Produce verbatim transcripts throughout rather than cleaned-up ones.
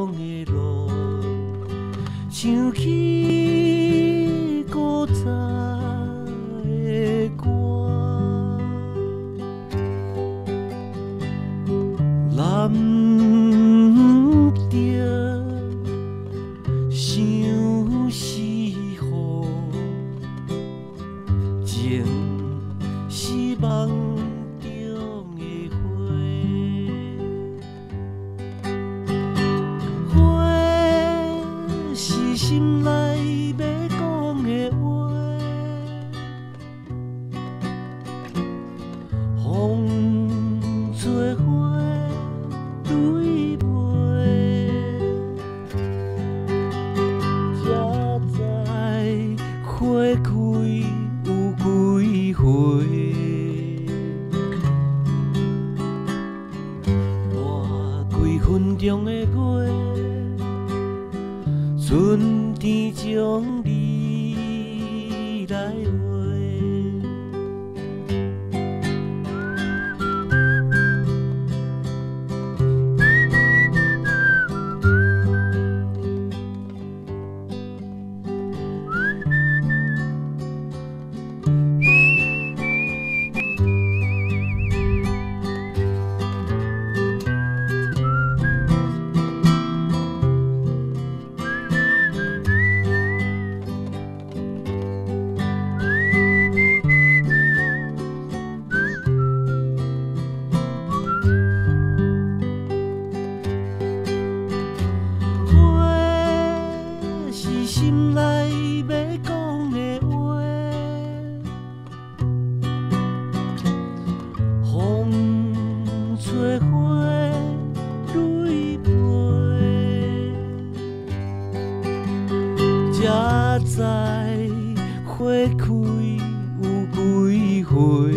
的路，唱起古早的歌，难得相思雨，情是梦中的花，花是心内要讲的话，风吹花对袂，才知花开有几回。换几分钟的月，春天将你来画。心内要讲的话，风吹花泪飞，才知花开有几回。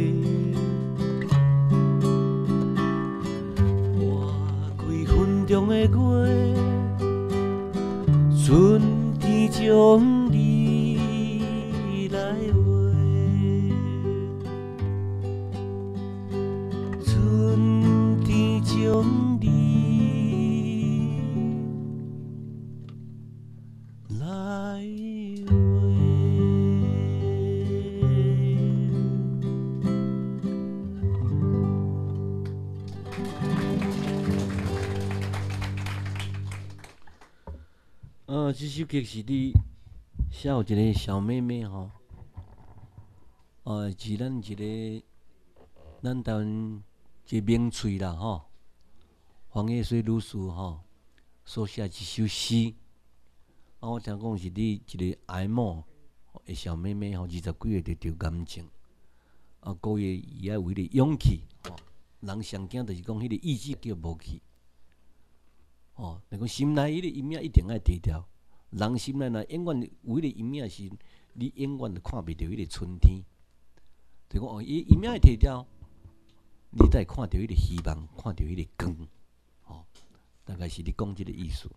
换几分钟的月，春天将你来画，春天将你来画。呃，这首歌是你写有一个小妹妹吼，呃，是咱一个咱台湾一个名嘴啦吼，黄叶水女士吼所写一首诗。啊，我听讲是你一个哀某的小妹妹吼，二十几岁就得癌症，啊，个月伊爱有迄个勇气吼，人上惊就是讲迄个意志叫无去。哦，那讲心内迄个阴影一定爱提掉。人心内若永远有迄个阴影是，你永远就看袂到迄个春天。就讲哦，伊阴影会提掉，你才会看到迄个希望，看到迄个光。哦，大概是你讲即个意思。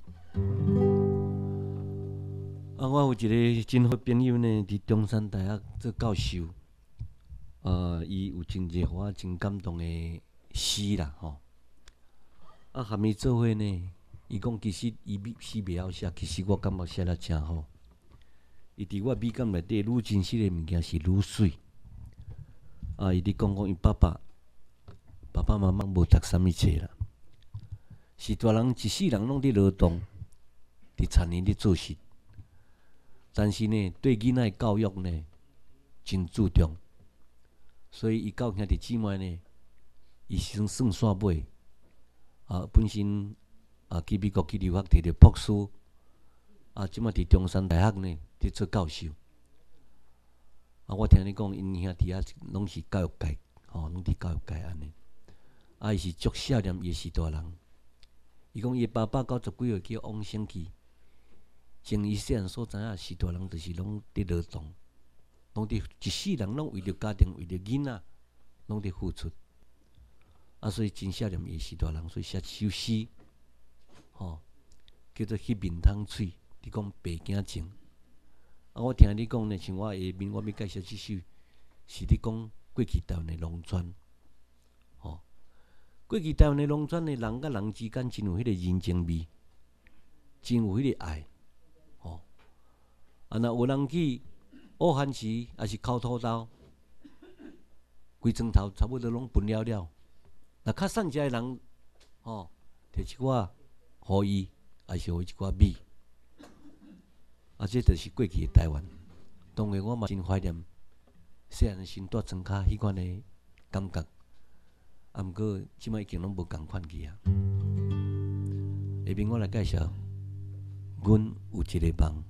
啊，我有一个真好朋友呢，伫中山大学做教授。呃，伊有真侪互我真感动的诗啦，吼。啊，含伊做伙呢，伊讲其实伊诗袂晓写，其实我感觉写了真好。伊伫我美感内底，愈真实的物件是愈水。啊，伊伫讲讲伊爸爸、爸爸妈妈无读啥物册啦，是大人一世人拢伫劳动，伫田里伫做事。但是呢，对囡仔的教育呢，真注重。所以伊教兄弟姊妹呢，伊算算煞尾。啊，本身啊去美国去留学，摕着博士，啊，即马伫中山大学呢，伫做教授。啊，我听你讲，因兄弟啊，拢是教育界，吼、哦，拢伫教育界安尼。啊，伊是足少年，伊是大人。伊讲伊爸爸九十几岁叫往生去，从伊细汉所知影，是大人就是拢伫劳动，拢伫一世人拢为着家庭，为着囡仔，拢伫付出。啊，所以真少年也是大人，所以写一首诗，吼、哦，叫做《迄面汤水》，你讲白囝情。啊，我听你讲呢，像我下面我要介绍即首，是你讲过去台湾的农村，吼、哦， 过去台湾的农村的人甲人之间真有迄个人情味，真有迄个爱。哦，啊，若有人去乌番薯，还是烤土豆，规床头差不多拢分了了。若较善食的人，哦，摕一寡互伊，还是互伊一寡米。啊，这就是过去的台湾。当然，我嘛真怀念细汉时住庄骹迄款的感觉。啊，毋过即摆已经拢无共款去啊。下面我来介绍，阮有一个梦。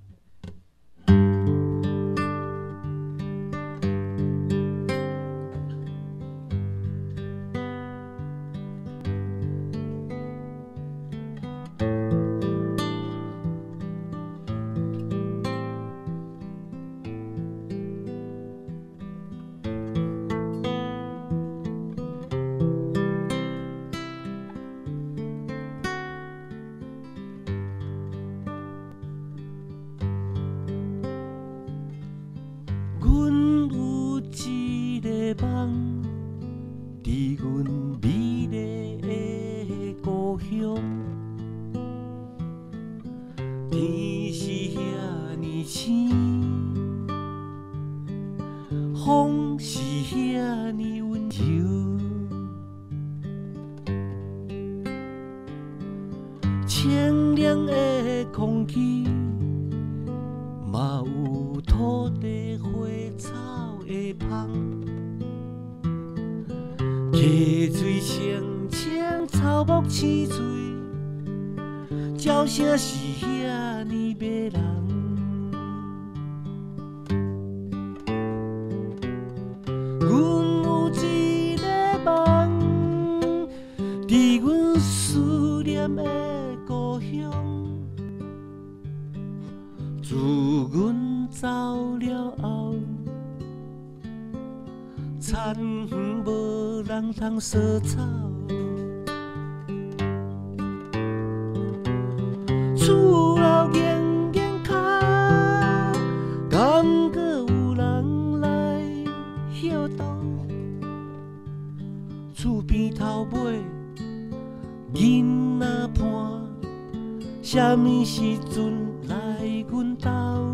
梦，伫阮美丽的故乡，天是遐尼青，风是遐尼温柔，清凉的空气，嘛有土地花草的香。溪水清清，草木青翠，鸟声是遐尼迷人。阮有一个梦，伫阮思念的故乡。自阮走了后，田园无人通扫草，厝后严严脚，敢搁有人来歇倒？厝边头尾囡仔伴，啥物时阵来阮兜？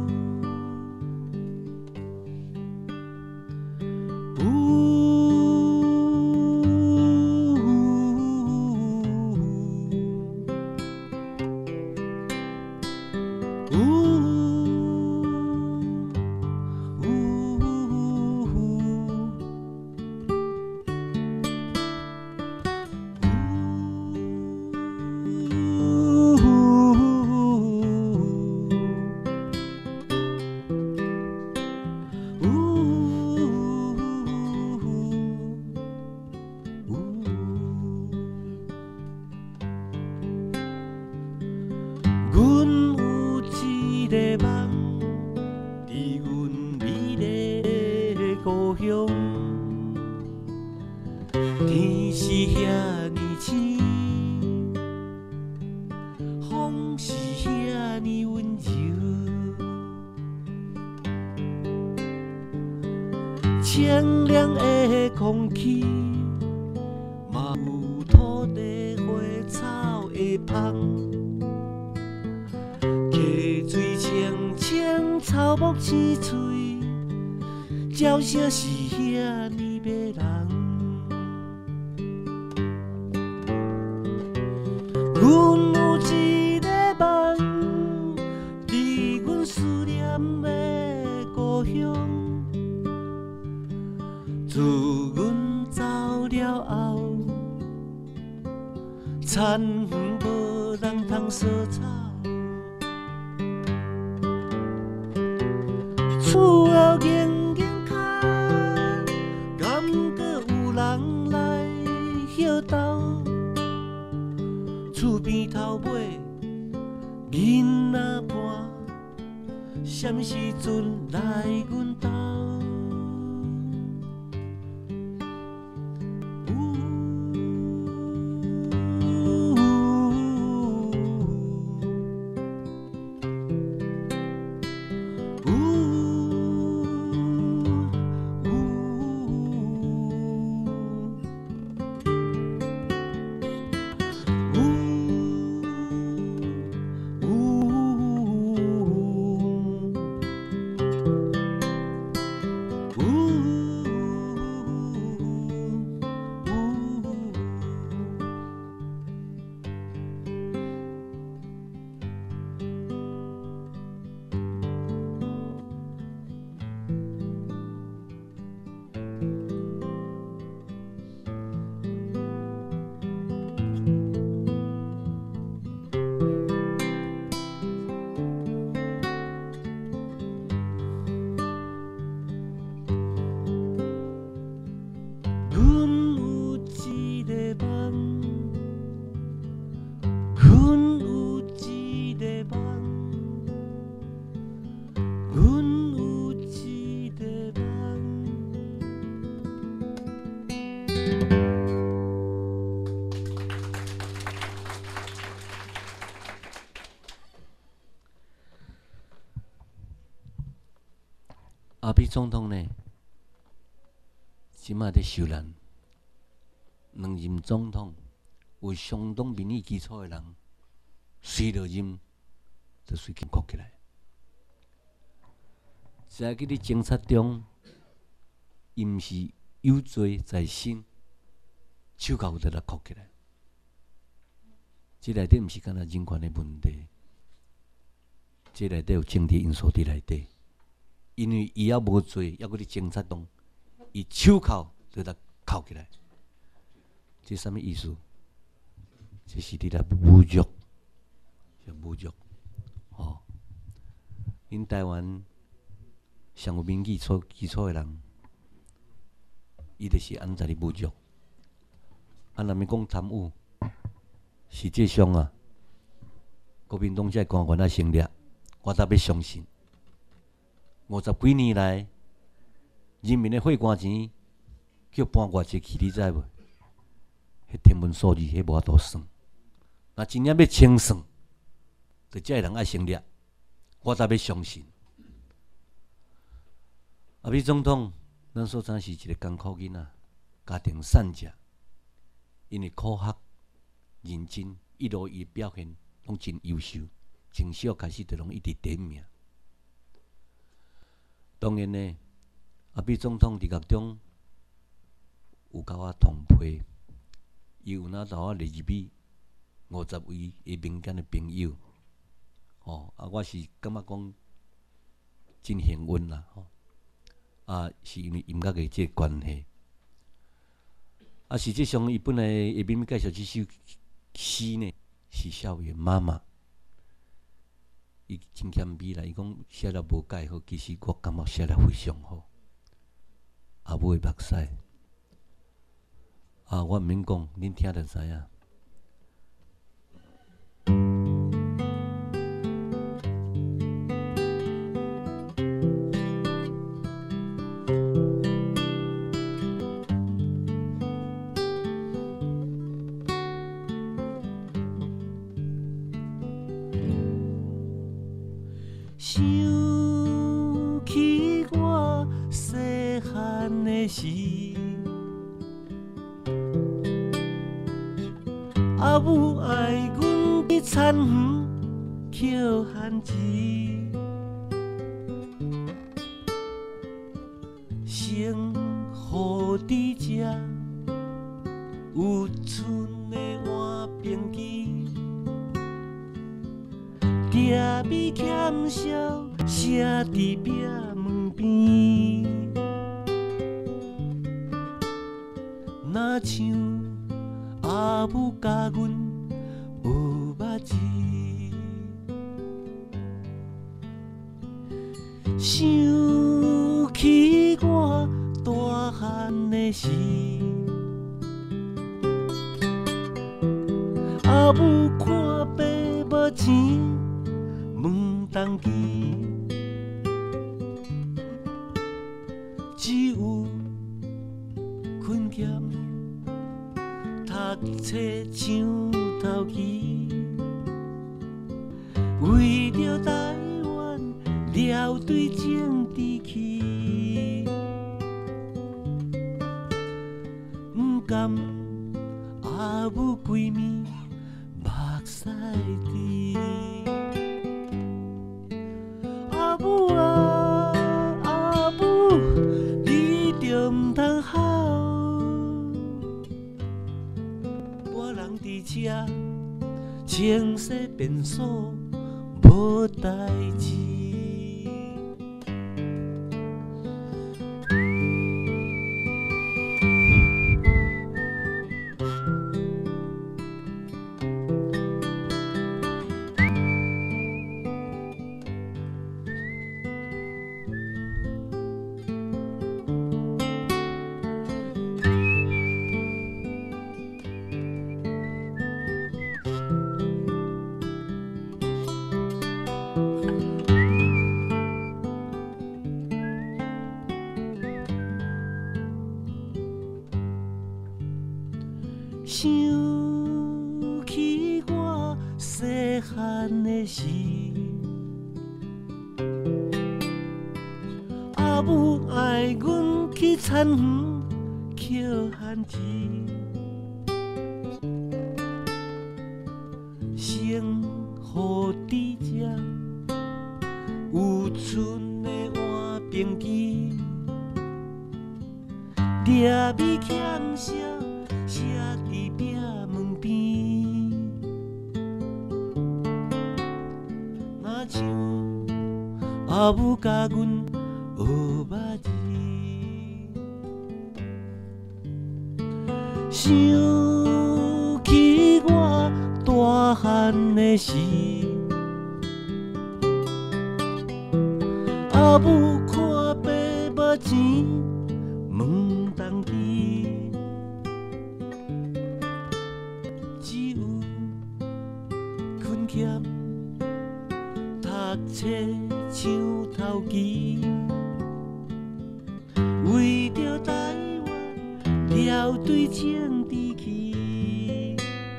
天是遐尼青，风是遐尼温柔，清凉的空气，嘛有土地花草的香。溪水清清，草木青翠，鸟声是遐尼迷人。阮有一个梦，伫阮思念的故乡。自阮走了后，田园无人通扫草，厝后严严脚，敢搁有人来歇倒？厝边头尾囡仔伴，啥物时阵来阮兜？ 阿扁总统呢，即马在受难，两任总统有相当民意基础的人，随落任就随紧哭起来。在迄个警察中，伊毋是有罪在身，手铐就来哭起来。这内底毋是干那人权的问题，这内底有政治因素伫内底。因为伊也无罪，抑搁伫警察中，伊手铐就来铐起来。这啥物意思？这是伫来侮辱，是侮辱。哦，因台湾上有民基础基础的人，伊就是安怎哩侮辱。啊，若咪讲贪污，实际上啊，国民党这官员啊成立，我才要相信。五十几年来，人民的血汗钱叫搬偌济去，你知无？迄天文数字，迄无法度算。若真正要清算，就遮个人爱成立，我才要相信。阿扁总统，咱所知是一个艰苦囡仔，家庭善食，因为苦学认真，一路伊表现拢真优秀，从小开始就拢一直第一名。当然呢，阿扁总统伫狱中有甲我同批，伊有哪甲我列入去五十位的民间的朋友，哦，啊，我是感觉讲真幸运啦，吼。啊，是因为音乐的这个关系。啊，实际上，伊本来下面要介绍这首诗呢，是少爷妈妈。伊真谦卑啦，伊讲写了无介好，其实我感觉写了非常好。阿母的目屎，啊，我毋免讲，恁听就知影。想起我细汉的时，阿母爱阮去田园捡番薯，生互伫遮有春的换冰机。茶米欠烧，写伫壁门边，若像阿母教阮无捌字，想起我大汉的时，阿母看爸无钱。问东机，只有困欠读册上头期，为着台湾了对政治去，毋甘阿母规面目屎滴。阿母啊，阿母，你着毋通哭。我人伫遮清洗便所，无代志。想起我细汉的时，阿母爱阮去田园捡番薯，生互伫遮有春的换冰机，掠米欠烧，写伫壁门边，若像阿母教阮学捌字。想起我大汉的时，阿母看爸无钱，问东去，只有困欠读册抢头期，为着台湾掉对政治去，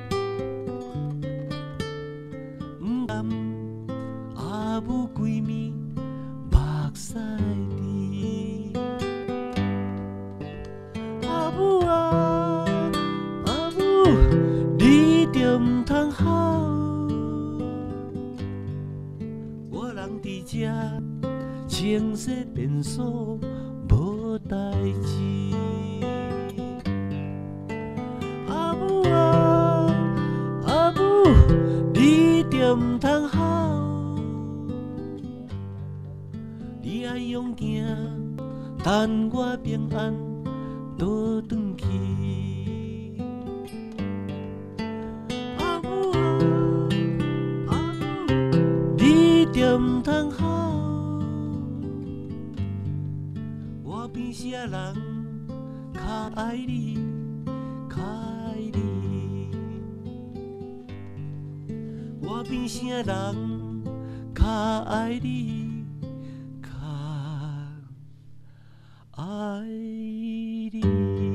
不甘阿母规暝目屎滴。阿母啊，阿母，你着唔通好，我人伫遮清洗便所无代志。阿母啊，阿母，你着唔通好，你爱勇行，等我平安倒转去。阿母啊，阿母，你着唔通好，我边啥人较爱你，较爱你，我边啥人较爱你，较爱你。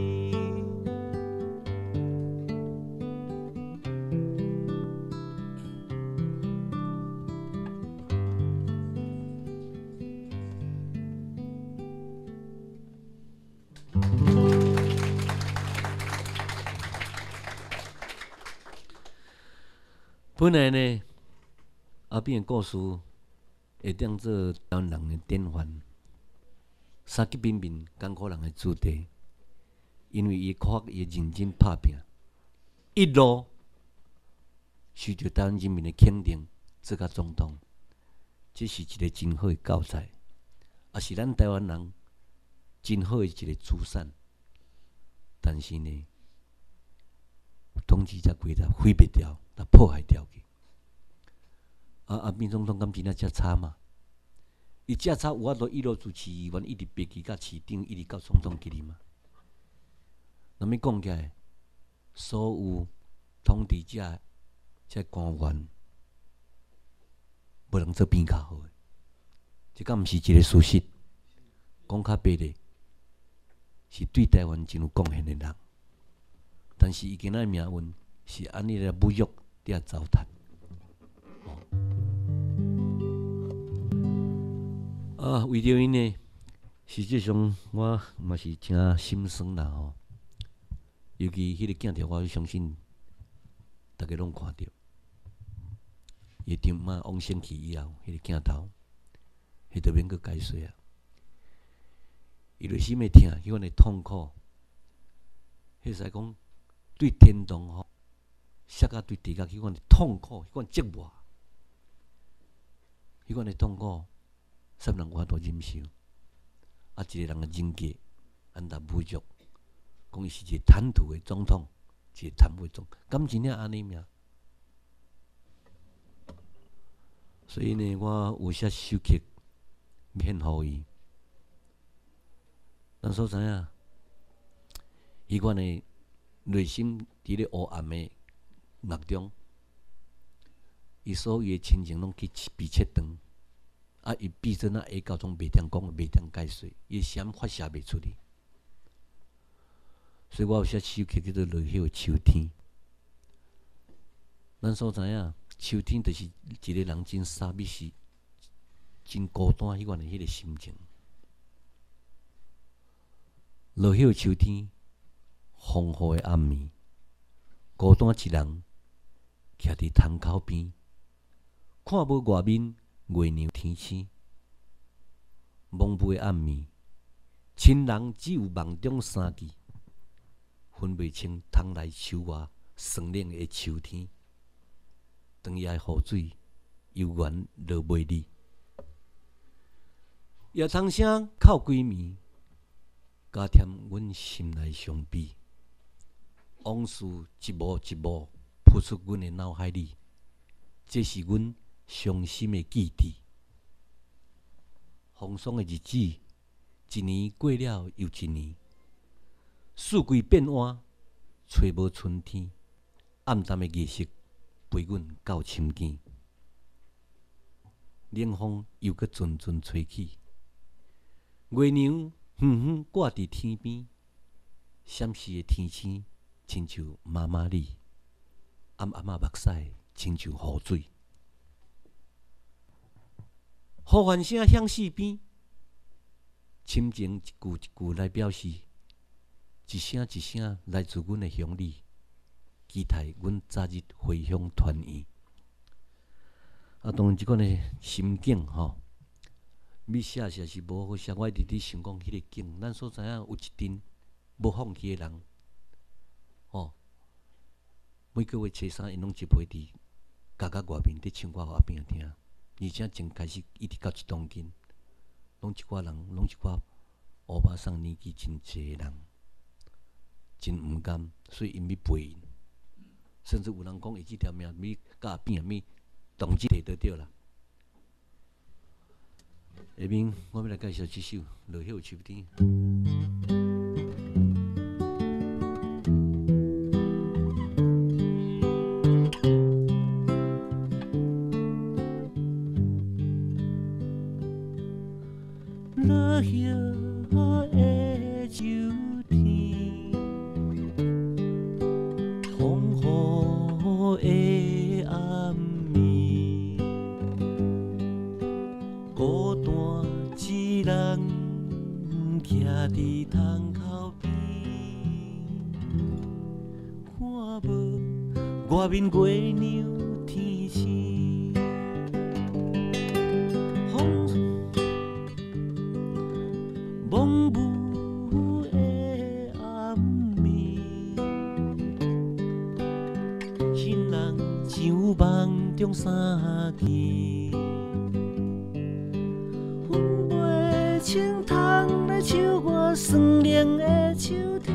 本来呢，后边的故事会当做台湾人的典范，三级民民艰苦人的主题，因为伊靠伊认真打拼，一路受到台湾人民的肯定，做甲总统，这是一个真好的教材，也是咱台湾人真好的一个资产。但是呢，统治者规则毁灭掉，甲破坏掉去。啊啊！民总统敢真正遮差嘛？伊遮差有法度一路做市议员，一直爬去到市长，一直到总统去哩嘛？那么讲起来，所有统治者、遮官员，无人做变较好诶，这敢毋是一个事实？讲较白咧，是对台湾真有贡献诶人，但是伊今仔命运是安尼来侮辱，伫遐糟蹋。啊，为着因呢，实际上我嘛是真心酸啦吼。尤其迄个镜头，我相信大家拢看到。伊张妈往生去以后，迄个镜头，迄着免阁解说啊。伊内心的疼，迄款的痛苦，迄使讲对天堂吼，摔甲对地下迄款的痛苦，迄款折磨，迄款的痛苦。啥人有法度忍受？啊，一个人的人格，安达侮辱，讲伊是一个贪图的总统，一个贪污的总统，敢真正安尼命？所以呢，我有写首曲献互伊。咱所知影，伊款的内心伫咧黑暗的目中，伊所有的亲情拢去被切断。啊！伊闭嘴啊，下到总袂当讲，袂当解说，伊声发射袂出去。所以我有写首曲叫做《落叶秋天》。咱所知影，秋天就是一个人真傻逼时、真孤单迄款的迄个心情。 落叶秋天，风雨的暗暝，孤单一人，徛伫窗口边，看无外面月亮天星。蒙昧的暗暝，亲人只有梦中三字，分袂清窗内秋外霜冷的秋天。长夜的雨水，悠远落袂离，夜虫声哭归暝，加添阮心内伤悲。往事一幕一幕浮出阮的脑海里，这是阮伤心的记忆。风霜的日子，一年过了又一年，四季变换，找无春天。暗淡的月色陪阮到深更，冷风又搁阵阵吹起，月亮远远挂伫天边，闪烁的天星亲像妈妈你，暗暗啊目屎亲像雨水。呼唤声响四边，深情一句一句来表示，一声一声来自阮的乡里，期待阮早日回乡团圆。啊，当然即款的心境吼，要写写是无好写。我直直想讲，迄个景，咱所知影有一阵无放弃的人，吼，每个月初三因拢一批伫家家外面伫唱歌互阿扁听，而且从开始一直到一当今，拢一寡人，拢一寡乌巴桑年纪真济的人，真毋甘，所以因要陪因。甚至有人讲，伊即条命要甲阿扁咪同志摕得着啦。下面我要来介绍即首《落叶秋天》。落叶的秋天，风雨的暗暝，孤单一人徛伫窗口边，看无外面月亮天星，风蒙雾的暗暝，亲人像梦中三字，分袂清窗内秋外霜冷的秋天。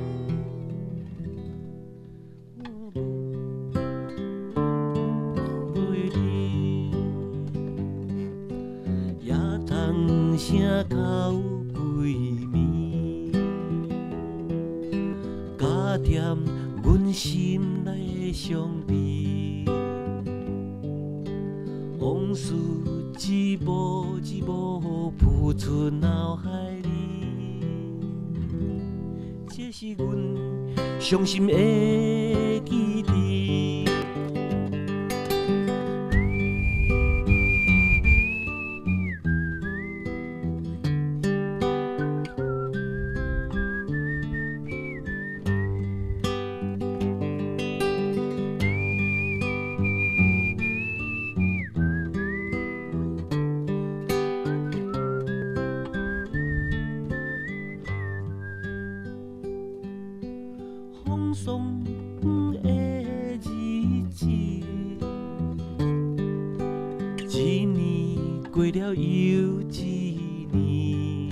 夜虫声哭归暝，加添阮心内的伤悲。往事一幕一幕浮出脑海里，这是阮伤心的记忆。风霜的日子，一年过了又一年，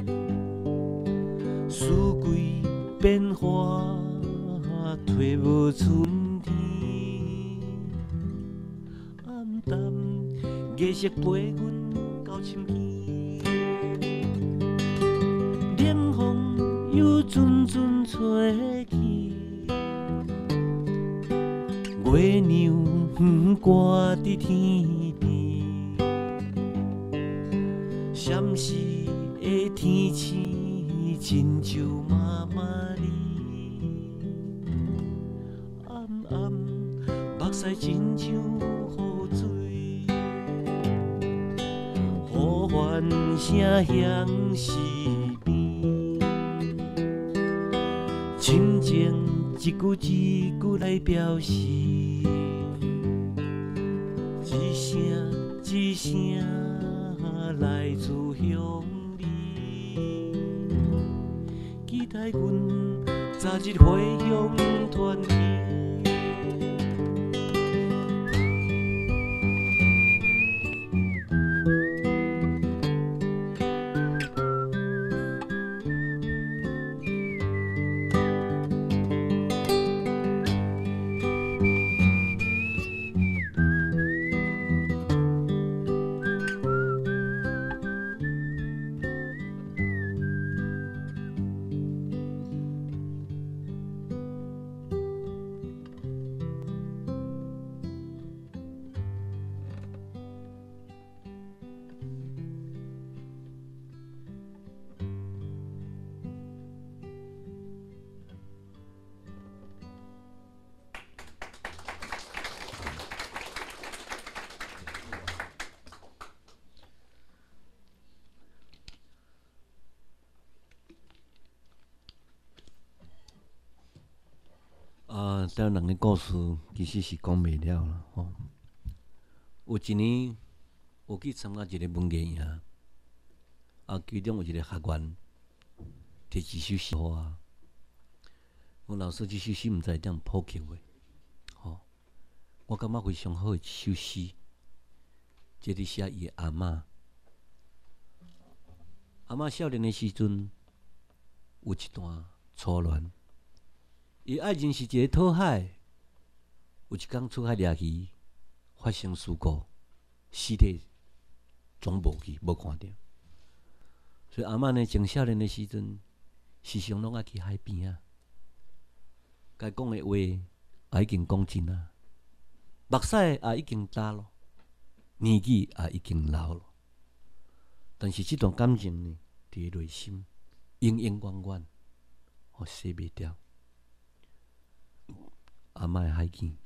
四季变化，找无春天。暗淡月色陪阮到深更，冷风又阵阵吹起。月亮远挂伫天边，闪烁的天星亲像妈妈你，暗暗目屎亲像雨水，呼唤声响四边， 一句一句来表示，一声一声来自乡里，期待阮早日回乡团圆。啊，台湾人的故事其实是讲袂了啦吼。有一年，有去参加一个文艺营，啊，其中有一个学员摕一首诗互我，我老师这首诗毋知点普及诶，吼，我感觉非常好诶一首诗，这伫写伊诶阿嬷。阿嬷少年诶时阵，有一段初恋。伊爱情是一个讨海，有一天出海掠鱼，发生事故，尸体总无去，无看到。所以阿嬷呢，从少年的时阵，时常拢爱去海边啊。该讲的话也已经讲尽啊，目屎也已经干咯，年纪也已经老咯。但是这段感情呢，伫内心永永远远，哦，洗袂掉。阿嬷的海见，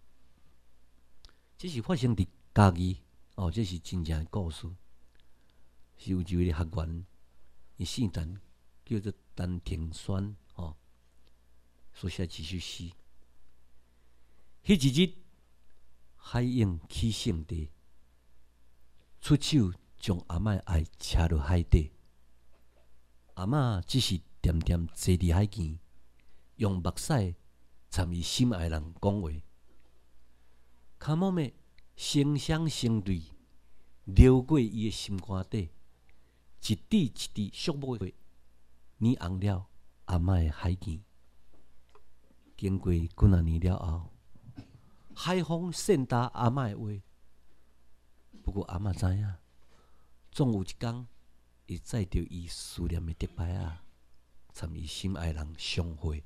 这是发生伫家己哦，这是真正的故事。是有一位学员，伊姓陈，叫做陈庭轩哦，所写一首诗。迄一日，海涌起圣地，出手将阿嬷爱车落海底。阿嬷只是惦惦坐伫海边，用目屎。参与心爱人讲话，卡某妹声声相对，流过伊的心肝底，一滴一滴触摸过，染红了阿嬷的海见。经过几啊年了后，海风扇打阿嬷的话，不过阿嬷知影，总有一天会载着伊思念的竹牌啊，参与心爱人相会。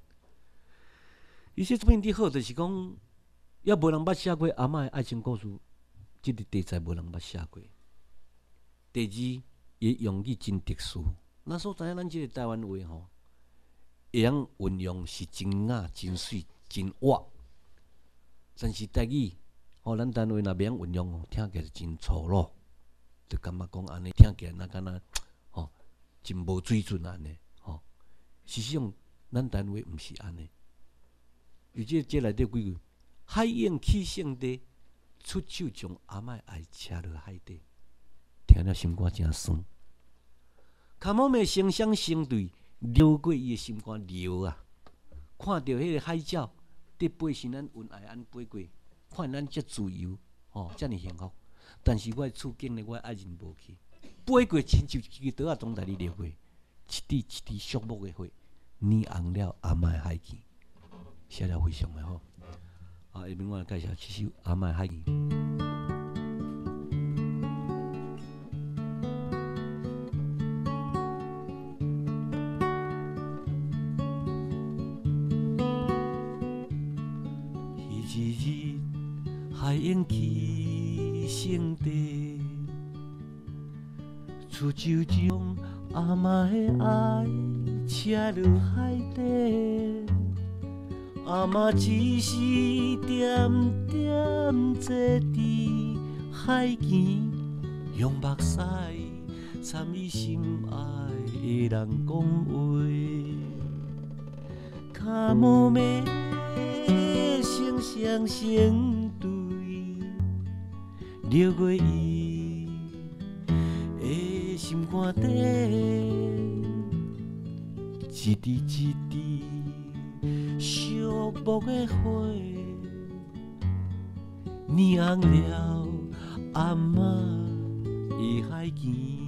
伊说这边伫好，就是讲，也无人捌写过阿嬷的爱情故事，即个题材无人捌写过。第二，伊用语真特殊，咱所知影咱即个台湾话吼，会晓运用是真雅、真水、真活。但是台语，吼，咱单位若袂晓运用吼，听起来真粗鲁，就感觉讲安尼听起来那敢若吼真无水准安尼吼。事实上，咱单位毋是安尼。有这这内底几句，海涌起圣地，出手将阿嬷爱车落海底，听了心肝真酸。卡某妹声声相对，流过伊的心肝流啊！看到迄个海鸟伫背身咱恩爱安飞过，看咱遮自由，吼、哦，遮尔幸福。但是我的处境呢，我爱人无去，飞过亲像一个刀啊，从台里流过，一滴一滴触目的血，染红了阿嬷的海见。写了非常的好，啊！下面我来介绍这首《阿嬷海见》。迄一日，海涌起圣地，出手将阿嬷的爱车落海底。阿嬷只是点点坐伫海边，用目屎参与心爱的人讲话。卡卡无眠，成双成对，流过伊的心肝底，一滴一滴寂寞的花，染红了阿嬷的海墘。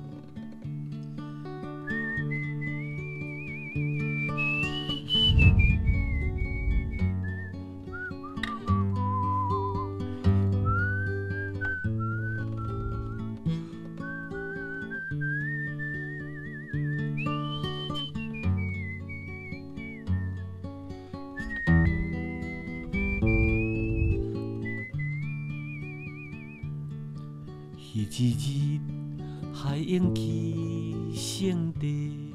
迄一日，海涌起圣地，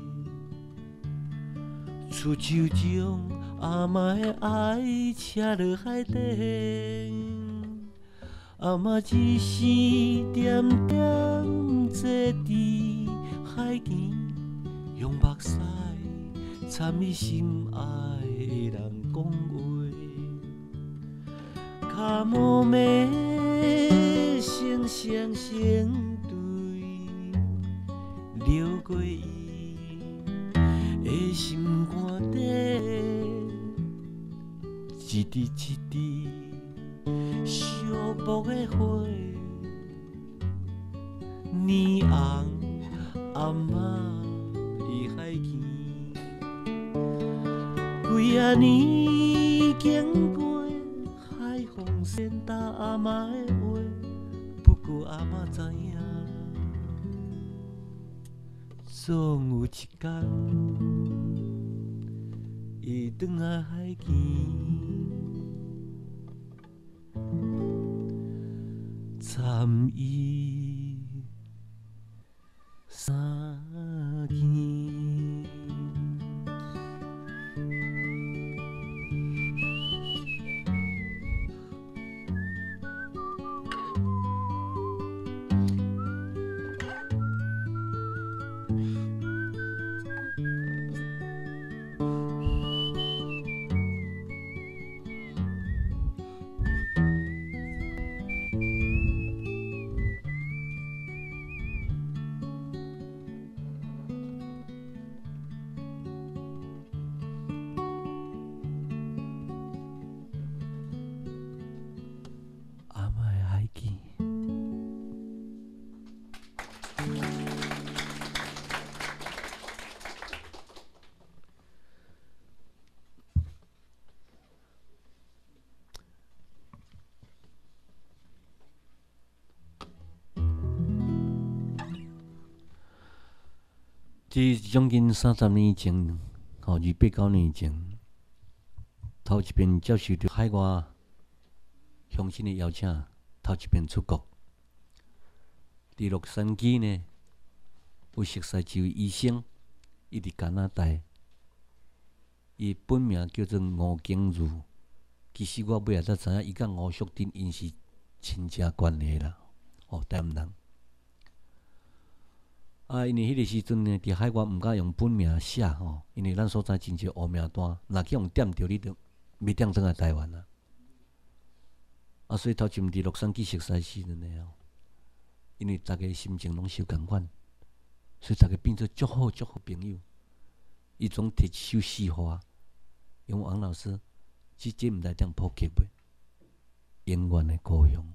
出手将阿嬷的爱车落海底。阿嬷一生点点坐伫海墘，用目屎参与心爱的人讲话，卡无眠。成双成对，流过伊的心肝底，一滴一滴寂寞的花，染红阿嬷的海墘。几啊年经过，海风扇打阿嬷的话。不过阿嬷知影，总有一天，会转来海墘，参伊相见。这将近三十年前，吼，二八九年前，头一遍接受到海外乡亲的邀请，头一遍出国。伫洛杉矶呢，有熟悉一位医生，伊伫加拿大，伊本名叫做吴景如。其实我尾仔才知影，伊甲吴淑珍因是亲戚关系啦，哦，台湾人。啊，因为迄个时阵呢，伫海外毋敢用本名写吼，因为咱所在真侪黑名单，若去用点着，你就袂点转来台湾啊。啊，所以头前伫洛杉矶熟悉时阵呢，因为大家心情拢相共款，所以大家变做足好足好朋友。伊总摕一首诗互我，因为王老师，即这毋知点普及袂？永远的故乡，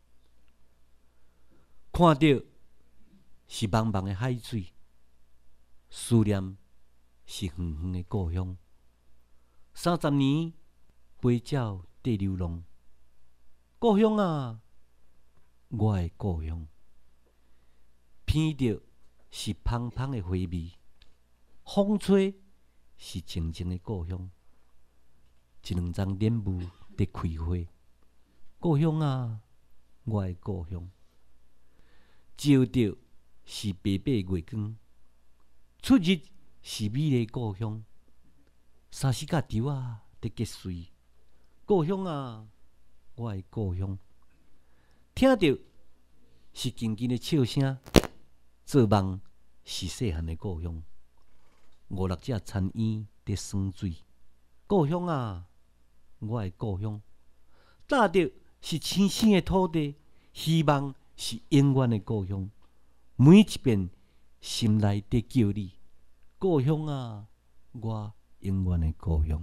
看到。是茫茫的海水，思念是远远的故乡。三十年飞鸟在流浪，故乡啊，我的故乡。闻着是芳芳的花味，风吹是静静的故乡。一两丛莲雾在开花，故乡啊，我的故乡。照着。是白白月光，出日是美丽故乡。三四架稻啊，在结穗。故乡啊，我的故乡。听着是静静的笑声，做梦是细汉的故乡。五六只田莺在耍水， 故乡啊，我的故乡，踏着是青青的土地，希望是永远的故乡。每一遍心内在叫你，故乡啊，我永远的故乡。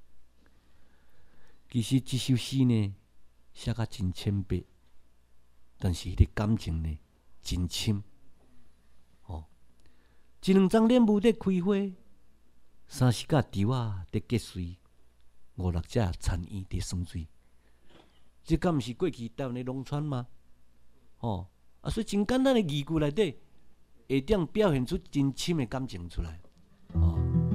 其实这首诗呢，写甲真浅白，但是迄个感情呢，真深。哦，一两丛莲雾在开花，三四架稻仔在结穗，五六只田莺在耍水。这敢毋是过去台湾的农村吗？哦，啊，所以真简单的字句内底，会当表现出真深的感情出来。哦。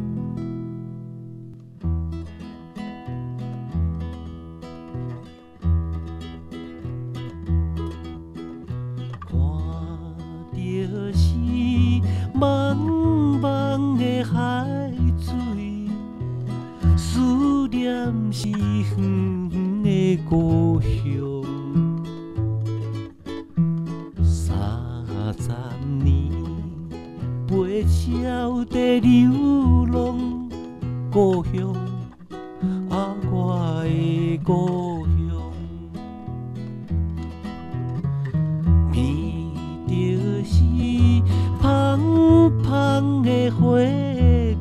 茫茫的海水，思念是远远的故乡。三十年陪鸟在流浪，故乡啊，我的故乡，闻着是香香的花味，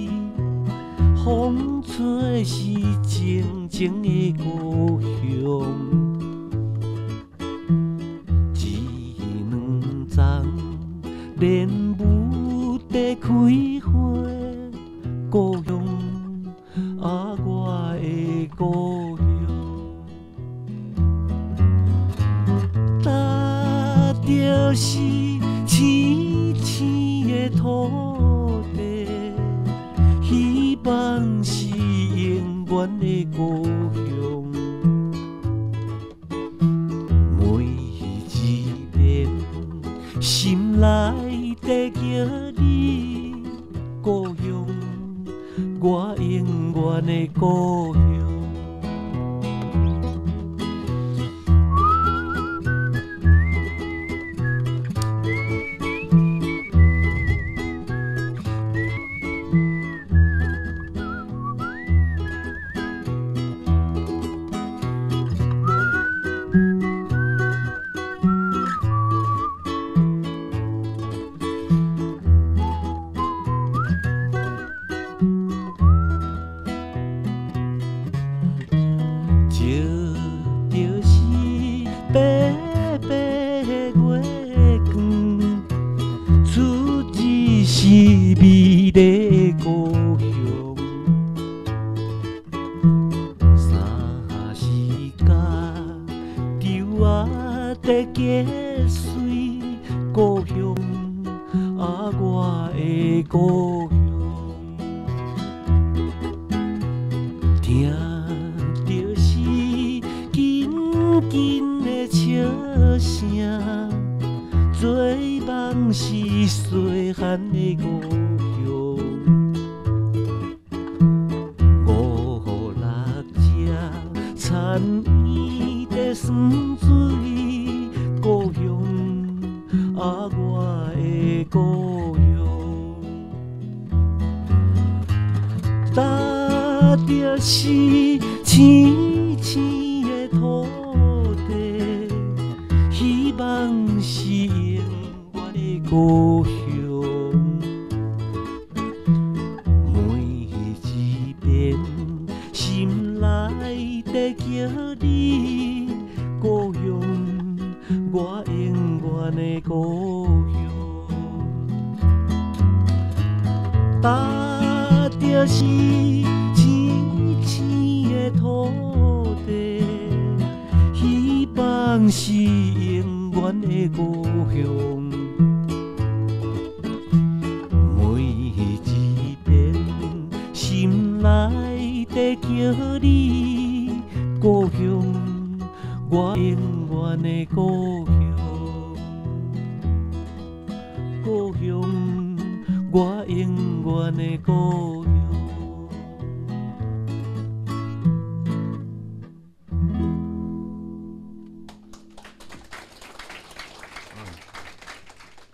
风吹是静静的故乡。一两丛莲雾在开花，故乡啊，我的故乡，踏着是青青的土地，希望是永远的故乡。每一遍心内在叫你，故乡，我永远的故乡。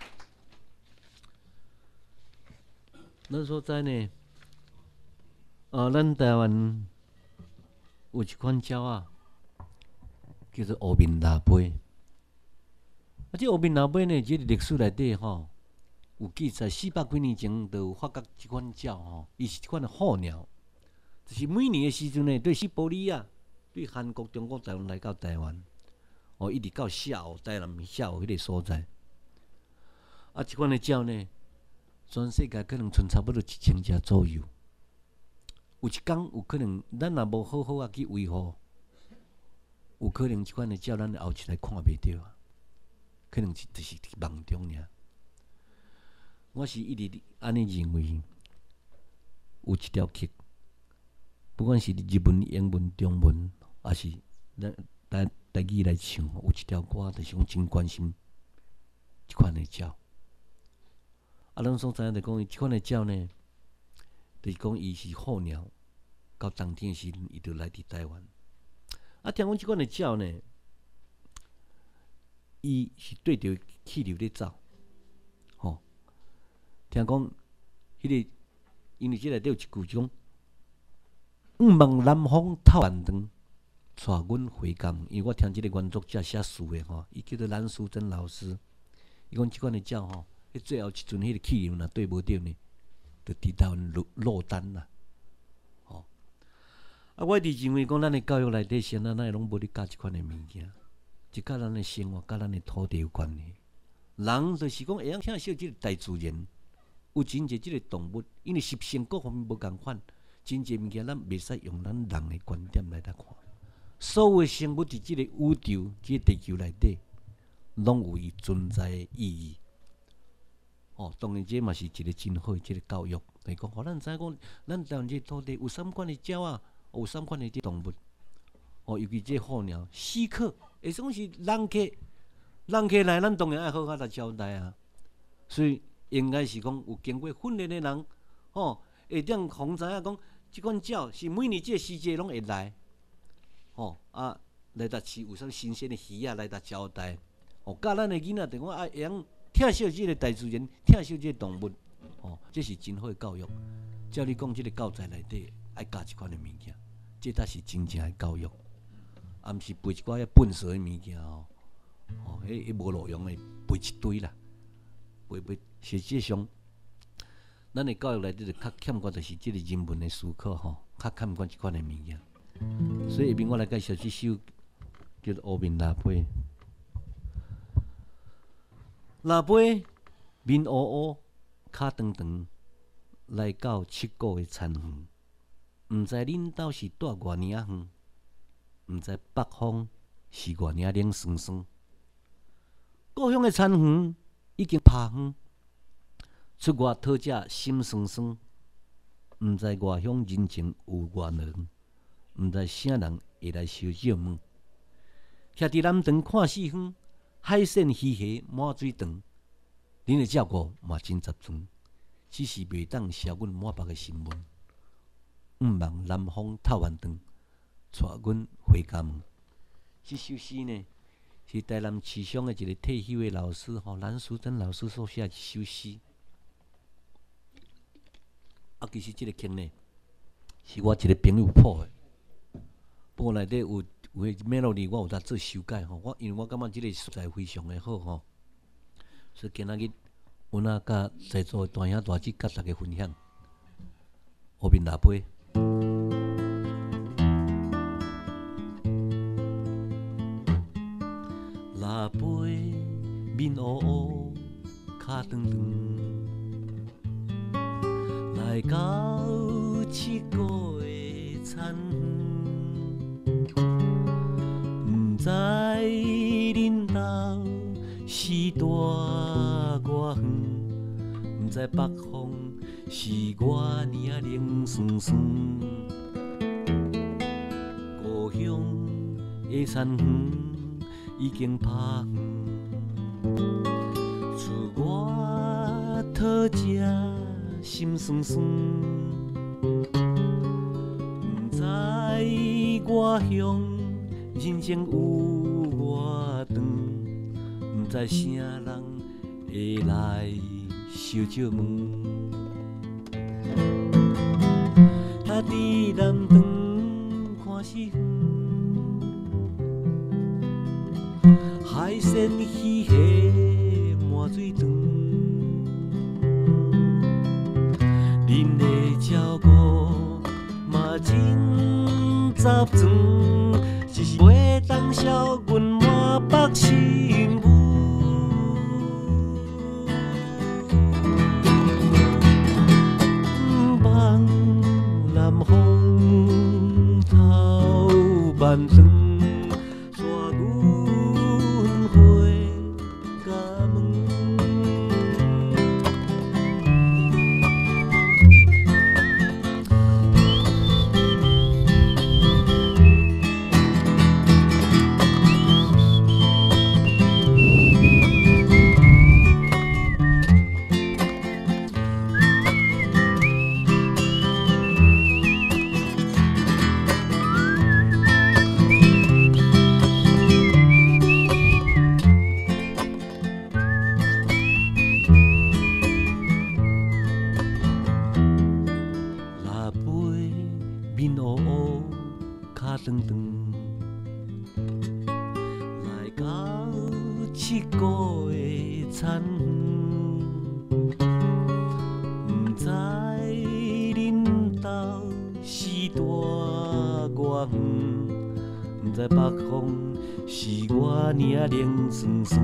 咱所在呢， 呃，咱台湾有一款鸟啊，叫做乌面腊尾。啊，这乌面腊尾呢，这个历史内底吼，有记载四百几年前就有发觉这款鸟吼，伊是一款候鸟，就是每年的时阵呢，对西伯利亚、对韩国、中国、台湾来到台湾，哦，一直到夏澳、台南夏澳迄个所在。啊，这款的鸟呢，全世界可能剩差不多一千只左右。有一天有可能，咱若无好好啊去维护，有可能即款的鸟咱后一来看袂到啊，可能是就是伫梦中尔。我是一直安尼认为，有一条曲，不管是日文、英文、中文，还是咱台台语来唱，有一条歌就是讲真关心即款的鸟。啊，咱所知影就讲，伊即款的鸟呢，就是讲伊是候鸟，到冬天时伊就来伫台湾。啊，听讲即款的鸟呢，伊是对着气流咧走，吼。听讲，迄个因为即内底有一句讲，毋望南风透万长，带阮回甘。因为我听即个原作者写诗的吼，伊叫做蓝淑珍老师。伊讲即款的鸟吼，迄最后一阵迄个气流若对无着呢，就伫台湾落落单啦。吼、哦，啊，我一直认为讲，咱的教育内底先啊，咱拢无咧教即款的物件，即甲咱的生活、甲咱的土地有关系。人就是讲会晓听惜即个大自然。有真侪即个动物，因为习性各方面无共款，真侪物件咱袂使用咱人的观点来来看。所有的生物伫即个宇宙、即、这个地球内底，拢有伊存在的意义。哦，当然这嘛是一个真好的即个教育，就是讲，互咱知影讲，咱台湾这土地有三款的鸟啊，有三款的即动物。哦，尤其这候鸟、死客，会算是人客，人客来，咱当然爱好好来招待啊。所以应该是讲有经过训练的人，吼，会当互知影讲，即款鸟是每年即个时节拢会来，吼啊，来搭饲有啥新鲜的鱼啊，来搭招待，哦，教咱的囡仔，就讲爱会晓疼惜即个大自然，疼惜即个动物，吼，这是真好的教育。照你讲，即个教材内底爱教即款的物件，这才是真正的教育，啊，毋是背一寡遐笨拙的物件吼，吼，迄迄无路用的背一堆啦，背背。实际上，咱的教育内底就较欠缺，就是即个人文的思考吼，较欠缺即款的物件。所以下面我来介绍即首叫做《乌面腊尾》。腊尾面乌乌，脚长长，来到七股的田园。毋知恁兜是住偌尔啊远，毋知北方是偌尔冷霜霜。故乡的田园已经拍远。出外讨食心酸酸，毋知外乡人情有偌浓，毋知啥人会来烧酒糜。徛伫南塘看四方，海鲜鱼虾满水塘。恁的照顾嘛真十全，只是袂当消阮满腹的心闷。毋望南风透万长，带阮回家门。这首诗呢，是台南市乡的一个退休的老师吼，蓝淑珍老师所写的一首诗。啊，其实即个曲呢，是我一个朋友谱的。不过内底有有迄 melody， 我有当做修改吼。我因为我感觉即个素材非常的好吼，所以今仔日阮仔甲在座的大兄大姐甲大家分享。乌面腊尾，腊尾面乌乌，脚长长。来到七股的田园，毋知恁兜是住偌远，毋知北方是偌尔冷霜霜。故乡的田园已经拍远，出外讨食。心酸酸，毋知外乡人情有偌长，毋知啥人会来烧酒糜。 伫南庄看四远，海鲜鱼虾满水塘，恁的照顾嘛真十全，只是袂当消阮满腹心妇。望南风头万丈，带阮回家门。长长来到七股的田园，不知恁兜是大偌远，不知北方是我领冷酸酸，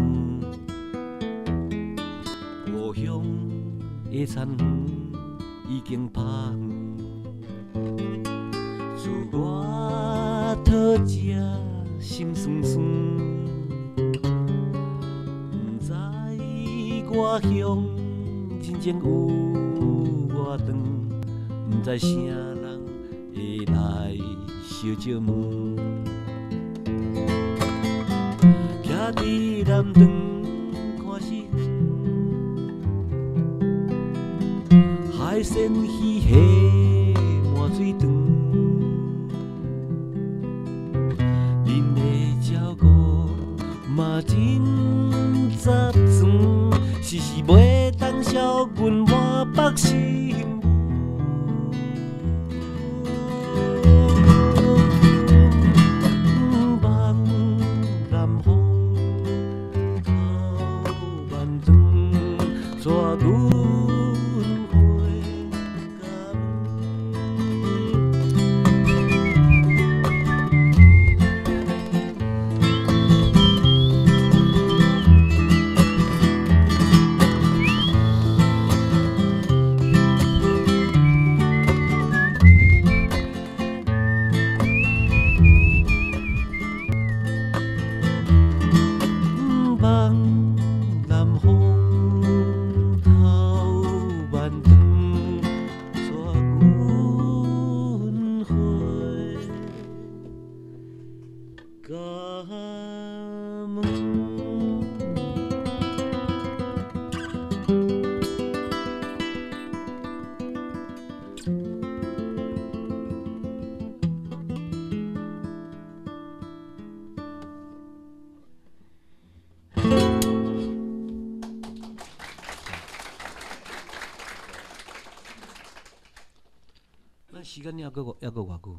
故乡的田园已经拍远。自我讨食心酸酸，不知我乡真正有偌长，不知啥人会来小借问。徛伫南庄看四远，海鲜鱼虾满水塘。嘛真十全，是是袂当消阮满腹心妇。望南风头万丈，带阮。时间还阁还阁偌久？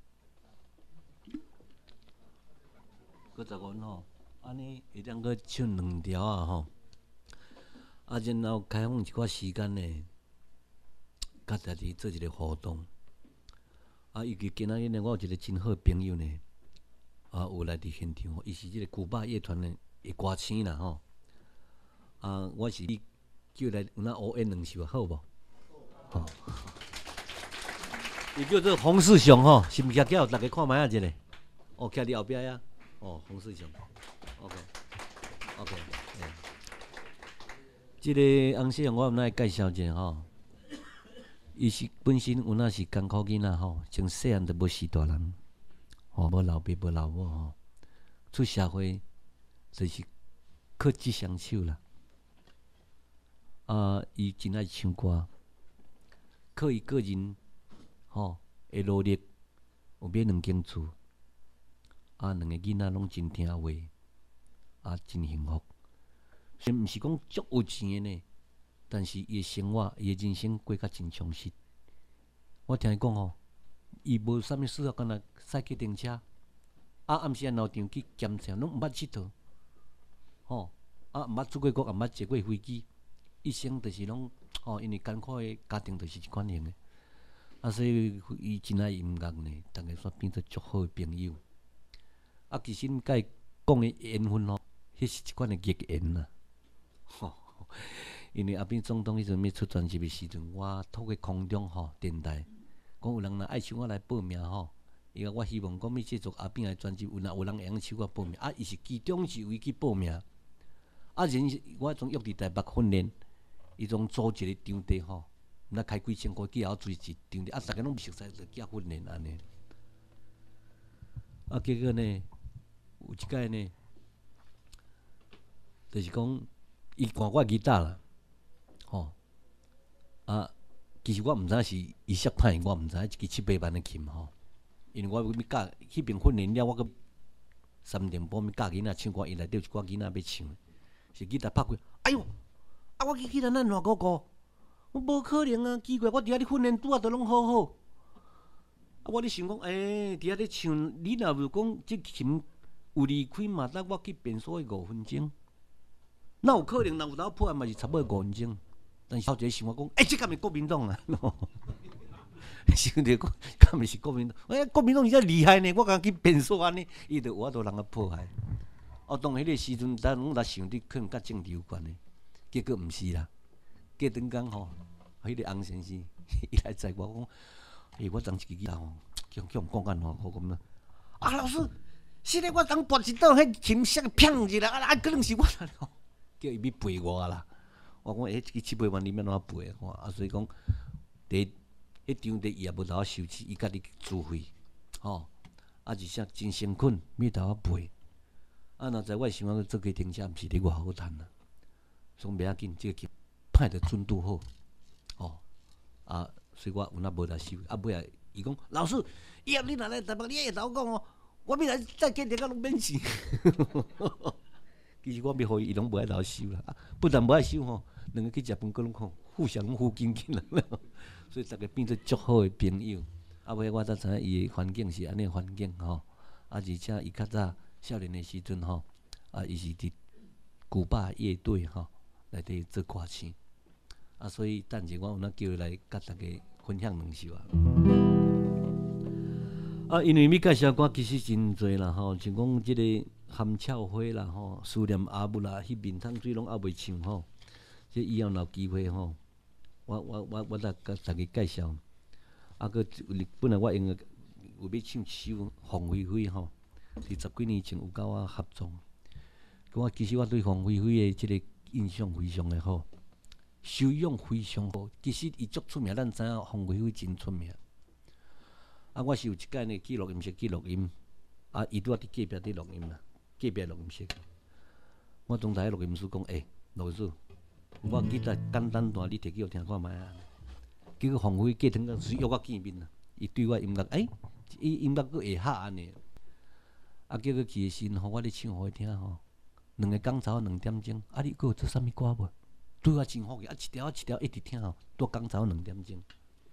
阁十分吼，安尼会当阁唱两条啊吼。啊，然后开放一寡时间呢，甲大家做一个互动。啊，尤其今仔日呢，我有一个真好朋友呢，啊，有来伫现场，伊是即个古巴乐团的的歌星啦吼。啊，我是叫来有那乌演两首，好无？好。伊叫做洪世雄吼，是毋是叫大家看卖啊一个？哦，徛伫后壁呀。哦，洪世雄 ，OK，OK，、okay, okay, 欸。即、這个洪世雄，我毋来介绍一下吼。伊是本身有那是艰苦囡仔吼，从细汉就无是大人，吼无老爸无老母吼，出社会就是靠即双手啦。啊，伊真爱唱歌，靠伊个人。吼，会努力，有买两间厝，啊，两个囡仔拢真听话，啊，真幸福。虽然毋是讲足有钱的呢，但是伊的生活、伊的人生过甲真充实。我听伊讲吼， 伊无啥物事啊，干那赛计程车，啊暗时啊闹场去检查，拢毋捌佚佗，吼、啊毋捌出过国，也毋捌坐过飞机，一生就是拢吼、因为艰苦诶家庭就是即款型诶，啊所以伊真爱音乐呢，逐个煞变做足好诶朋友。啊其实甲伊讲诶缘分吼，迄是一款诶逆缘啦，吼。因为阿扁总统迄阵要出专辑诶时阵，我透过空中吼电台，讲有人若爱请我来报名吼，伊讲我希望讲要制作阿扁诶专辑，有若有人会用请我报名，啊，伊是其中一位去报名，啊，人我从约伫台北训练，伊从租一个场地吼，毋知开几千块，去后追一场地，啊，逐个拢熟悉就去训练安尼，啊，结果呢，有一摆呢，就是讲伊弹我吉他啦。吼、哦，啊，其实我毋知是伊摔歹，我毋知一支七八万的琴吼，因为我要教迄边训练了，我搁三点半要教囡仔唱歌，伊内底有一寡囡仔要唱，是吉他拍开，哎哟，啊我去吉他咱偌个个，我无可能啊，奇怪，我伫遐咧训练拄啊，都拢好好，啊我咧想讲，诶、欸，伫遐咧唱，你若无讲即琴有离开嘛，等我去变数五分钟，哪有可能？若有当破案嘛是差不多五分钟。但是头一个想我讲，哎、欸，这敢是国民党啊？想着讲，敢毋是国民党？哎、欸，国民党是遮厉害呢，我敢去变数安尼，伊就有法度人甲破坏。哦，当迄个时阵，咱拢在想伫可能甲政治有关的，结果毋是啦。过顿工吼，迄、那个洪先生伊来载我讲，诶、欸，我昨一支吉他吼，叫叫人讲干吼，我讲啦，啊老师，现在我当拔一道，迄琴声砰一下，啊啊，可能是我啦，叫伊要陪我啦。我讲，诶，一七八万你要怎赔啊？啊，所以讲，第迄场地伊也无头收起，伊家己自费，吼、哦，啊，而且真辛苦，要头赔。啊，若在我想讲做家庭车，毋是咧偌好趁啦，所以袂要紧，即、这个歹着准拄好，哦，啊，所以我有哪无来收，啊，尾啊，伊讲老师，以后你若来台北，你会头讲哦，我要来再家庭车拢免钱。其实我要互伊，伊拢无爱头收啦，啊，不但无爱收吼。两个去食饭，佮拢讲互相互敬敬啦，所以逐个变做足好诶朋友。啊，尾我才知影伊诶环境是安尼环境吼，啊，而且伊较早少年诶时阵吼，啊，伊是伫古巴乐队吼内底做歌星，啊，所以等下我有哪叫伊来甲大家分享两首啊。啊，因为要介绍歌其实真侪啦吼，像讲即个含俏花啦吼，思念阿母啦，迄面汤水拢还袂唱吼。即以后若有机会吼，我我我我来甲大家介绍。啊，佮本来我用有要唱一首《凤飞飞》吼，是十几年前有甲我合作。我其实我对凤飞飞的即个印象非常的好，修养非常好。其实伊足出名，咱知影凤飞飞真出名。啊，我是有一间呢记录音室去录音，啊，伊拄仔伫隔壁伫录音啦，隔壁录音室。我总台录音师讲，诶、欸，录音师。我吉他简单弹，你摕去互听看觅啊。结果凤飞过堂是约我见面啦。伊对我音乐，诶、欸，伊音乐佫会合安尼。啊，结果去诶时阵吼，我咧唱互伊听吼，两个港早两点钟，啊，你佫有做啥物歌无？对我真好个，啊，一条一条一直听吼，到港早两点钟。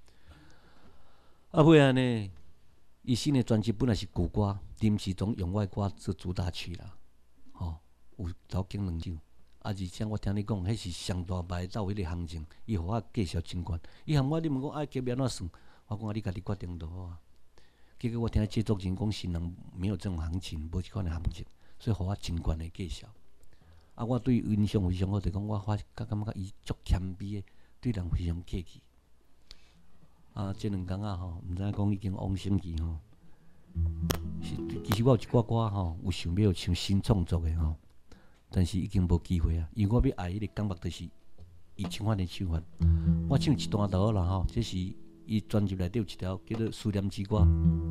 啊，尾啊呢，伊新诶专辑本来是旧歌，临时总用我诶歌做主打曲啦，吼、哦，有走经两首。啊！而且我听你讲，迄是上大牌到迄个行情，伊互我介绍真悬。伊含我，你问讲爱加安怎算？我讲啊，你家己决定就好啊。结果我听制作人讲，新人没有这种行情，无即款的行情，所以互我真悬的介绍。啊，我对伊印象非常好，就讲我发感感觉伊足谦卑的，对人非常客气。啊，即两工啊吼，毋知影讲已经往生去吼。是，其实我有一寡歌吼，有想要唱新创作的吼。但是已经无机会啊，因为我要爱迄个感觉，就是伊唱法的唱法。我唱一段就好啦吼，这是伊专辑内底有一条叫做《思念之歌》。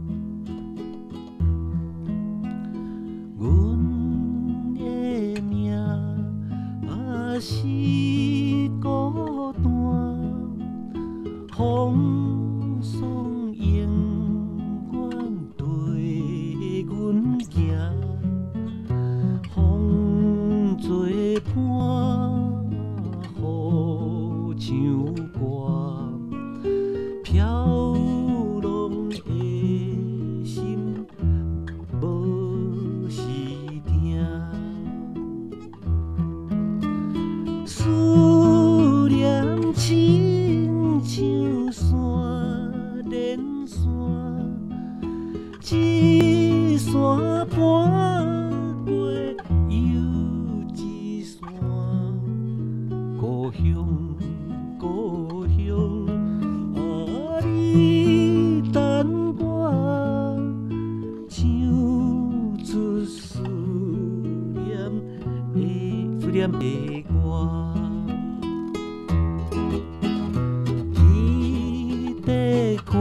阮的命啊是孤单，风霜永远对阮行。做伴，好唱歌，飘浪的乡，故乡，啊，你等我唱出思念的思念的歌。天地看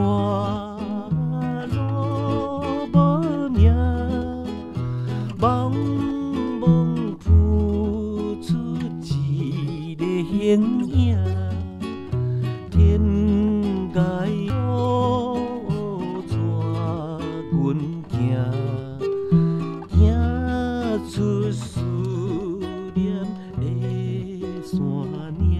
路无名，茫茫付出一个形影，天涯路带阮行，行出思念的山岭。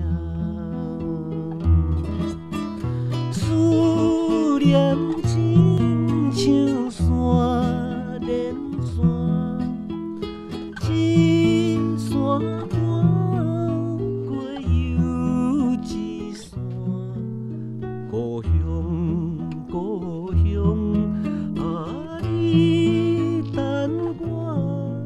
思念亲像山连山，一山看过又一山。故乡，故乡，啊，你等我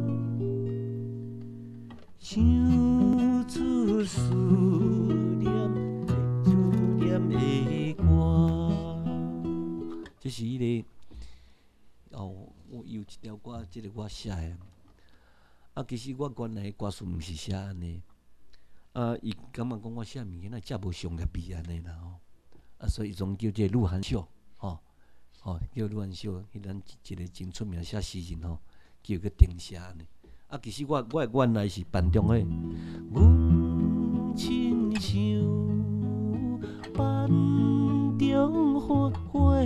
唱出思念的思念的歌。这是迄、个哦，我有一条歌，即、个我写的。啊，其实我原来的歌词毋是写安尼，啊，伊感觉讲我写物件啊，遮无商业味安尼啦吼。啊，所以总叫这鹿晗秀，吼、吼、叫鹿晗秀，迄咱一个真出名写诗人吼，叫个丁写安尼。啊，其实我我原来是班中诶，阮亲像班中花花，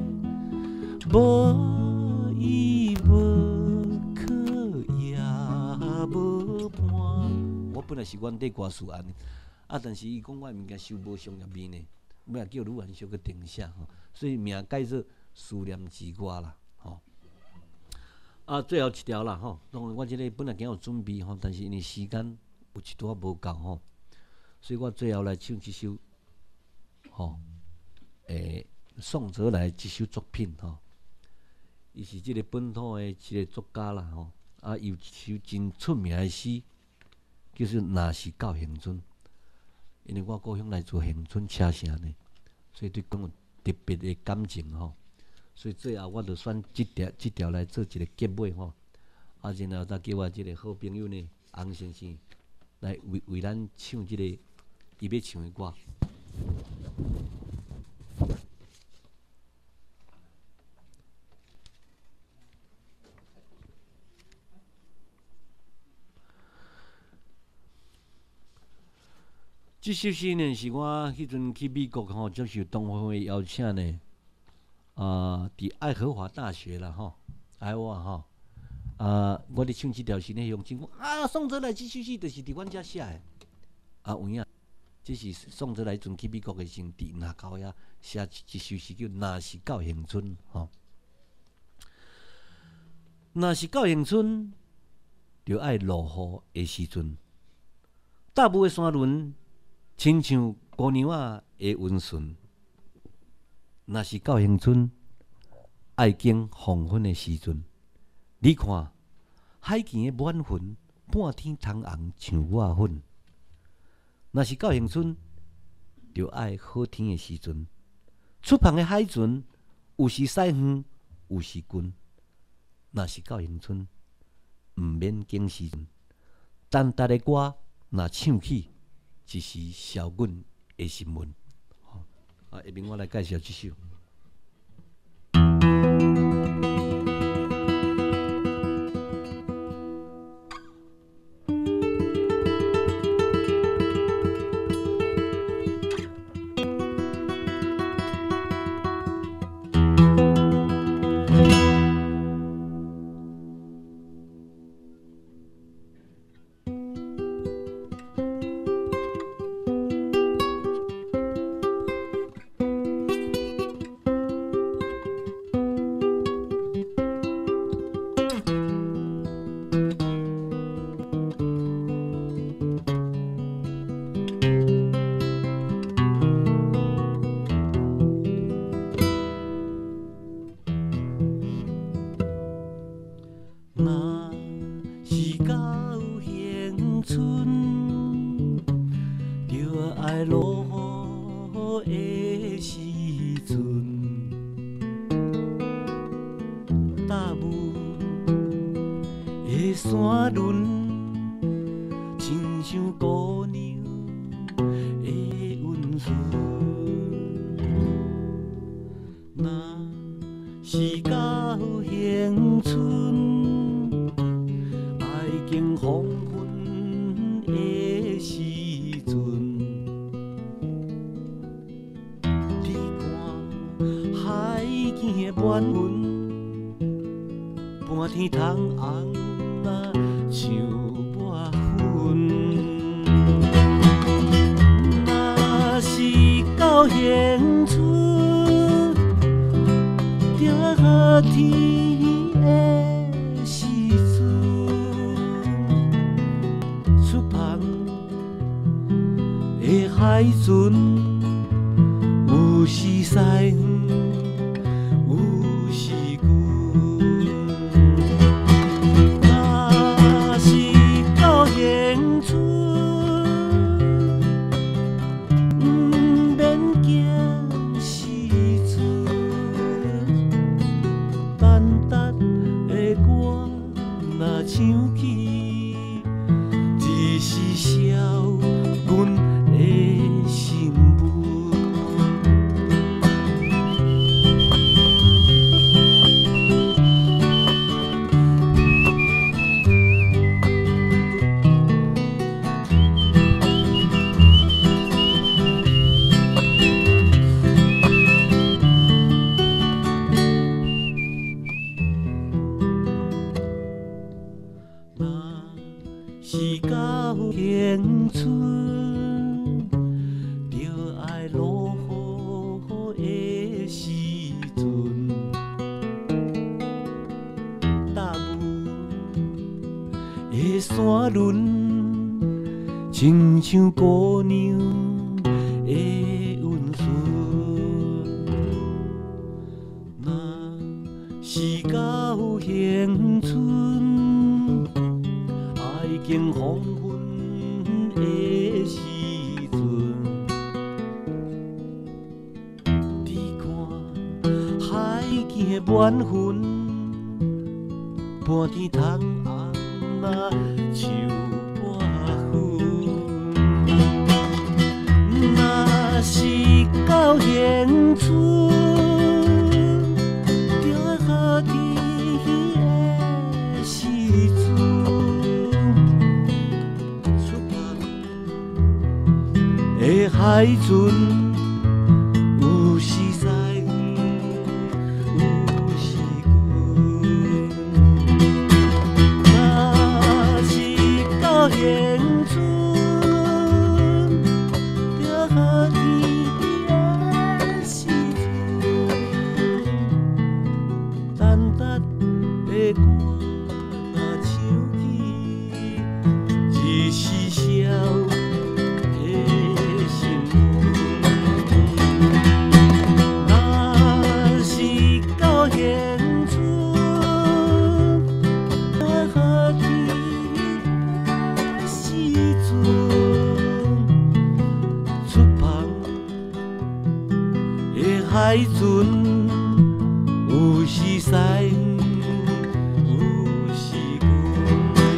无依无靠也无伴。我本来是阮底歌词安尼，啊，但是伊讲我物件收无商业味呢，尾叫鹿晗秀去定写吼，所以名改做思念之歌啦，吼。啊，最后一条啦吼，当然我即个本来今有准备吼，但是因为时间有一段无够吼，所以我最后来唱一首吼，诶、宋哲来一首作品吼，伊是即个本土诶一个作家啦吼，啊，有一首真出名诶诗，叫做《若是到恒春》，因为我故乡来自恒春车城呢，所以对讲有特别诶感情吼。所以最后我就选即条即条来做一个结尾吼，啊，然后再叫我即个好朋友呢洪先生来为为咱唱即、个伊要唱的歌。即首诗呢是我迄阵去美国吼接受东方的邀请呢。啊，伫爱荷华大学啦吼，爱荷华吼，啊，我咧唱即条诗呢，用真讲啊，宋哲来即首诗就是伫阮遮写的，啊有影，这是宋哲来阵去美国的时阵，伫那口遐写一首诗叫《若是到恒春》吼，若是到恒春，就爱落雨的时阵，大雾的山峦，亲像姑娘仔的温顺。若是到恒春，爱经黄昏的时阵，你看海墘的满云，半天通红像我粉。若是到恒春，就爱好天的时阵，出澎的海船，有时驶远，有时近。若是到恒春，毋免经时阵，单达的歌若唱起，一时消阮的心闷。啊，下面我来介绍这首。 爱落雨的时阵，踏舞的山轮，亲像姑娘的温顺。若是到乡村，爱经黄昏的时阵，你看海景的满云，半天窗红啊像抹粉。若是到乡村，着天的时阵，出帆的海船，有时西远，有时近。若是到乡村，不免惊时阵，单单的歌若唱起，只是笑阮的心温。是到乡村，着爱落雨的时阵，踏舞的山轮，亲像姑娘的温顺。若是到乡村，爱经黄昏的时阵，你看海景的满云，半天窗红啊像抹粉。若是到乡村，着好天的时阵，的海船，有时西远，有时近。若是到乡村，着好天的时阵，单单的歌若唱起，只是笑。海船有时西远，有时近。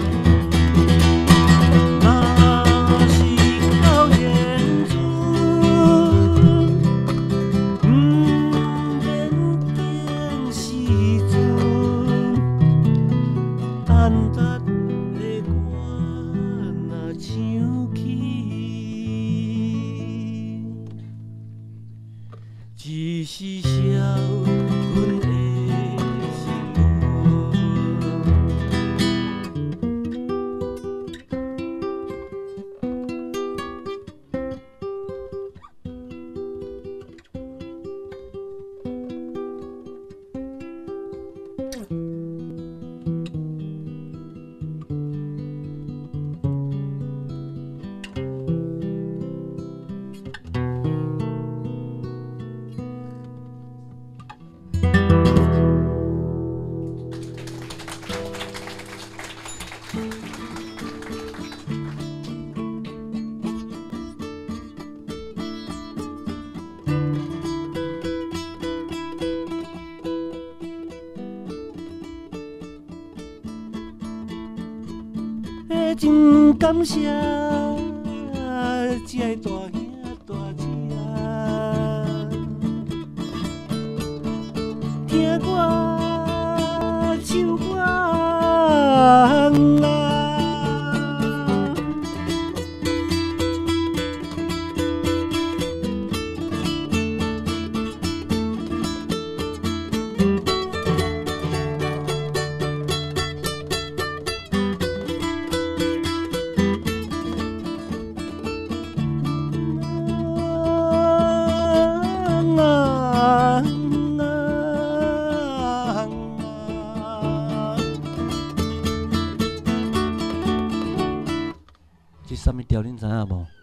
若是到乡村，不免惊时阵，单单的歌若唱起，只是笑阮的心温。 真感谢这个大兄大姐，听我唱歌啊。这什么调恁知影无？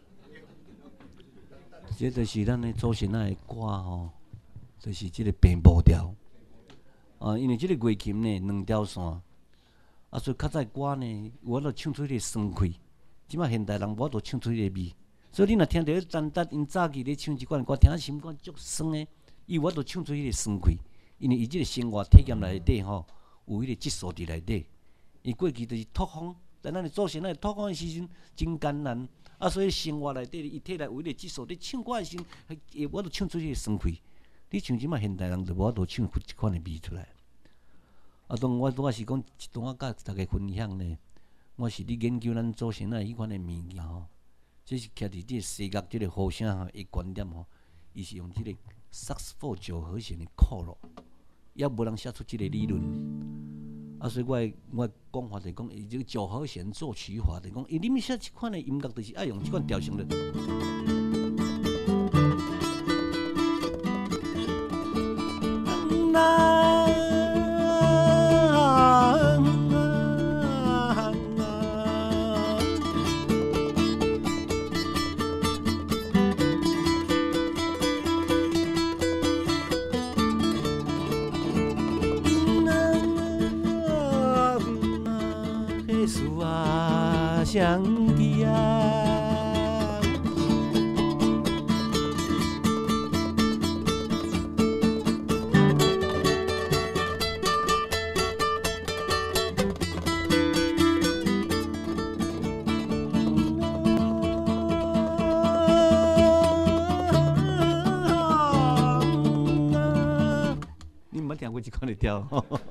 这就是咱的祖先仔的歌吼，就是这个平步调。啊，因为这个乐琴呢两条线，啊，所以较早歌呢，我都唱出迄个酸气。即摆现代人无都唱出迄个味，所以你若听到张达因早期咧唱一款歌，听心肝足酸的，伊我都唱出迄个酸气，因为伊即个生活体验内底吼，有迄个激素伫内底。伊过去就是拓荒。在咱的祖先咱拓荒的时阵真艰难，啊，所以生活内底伊体内有迄个激素，你唱歌的时阵，我都唱出迄个酸气。你像即摆现代人就无法度唱出即款的味出来。啊，当我拄仔是讲一段我甲大家分享呢，我是咧研究咱祖先仔迄款的物件吼，这是徛伫即个西乐即个和声吼的观点吼，伊是用即个萨克斯风九和弦的扣落，也无人写出即个理论。啊，所以我的我的讲法就是讲，伊这个九和弦作曲法就是讲，伊你们写即款的音乐，就是爱用即款调性的。相记啊，你毋捌听过即款的调？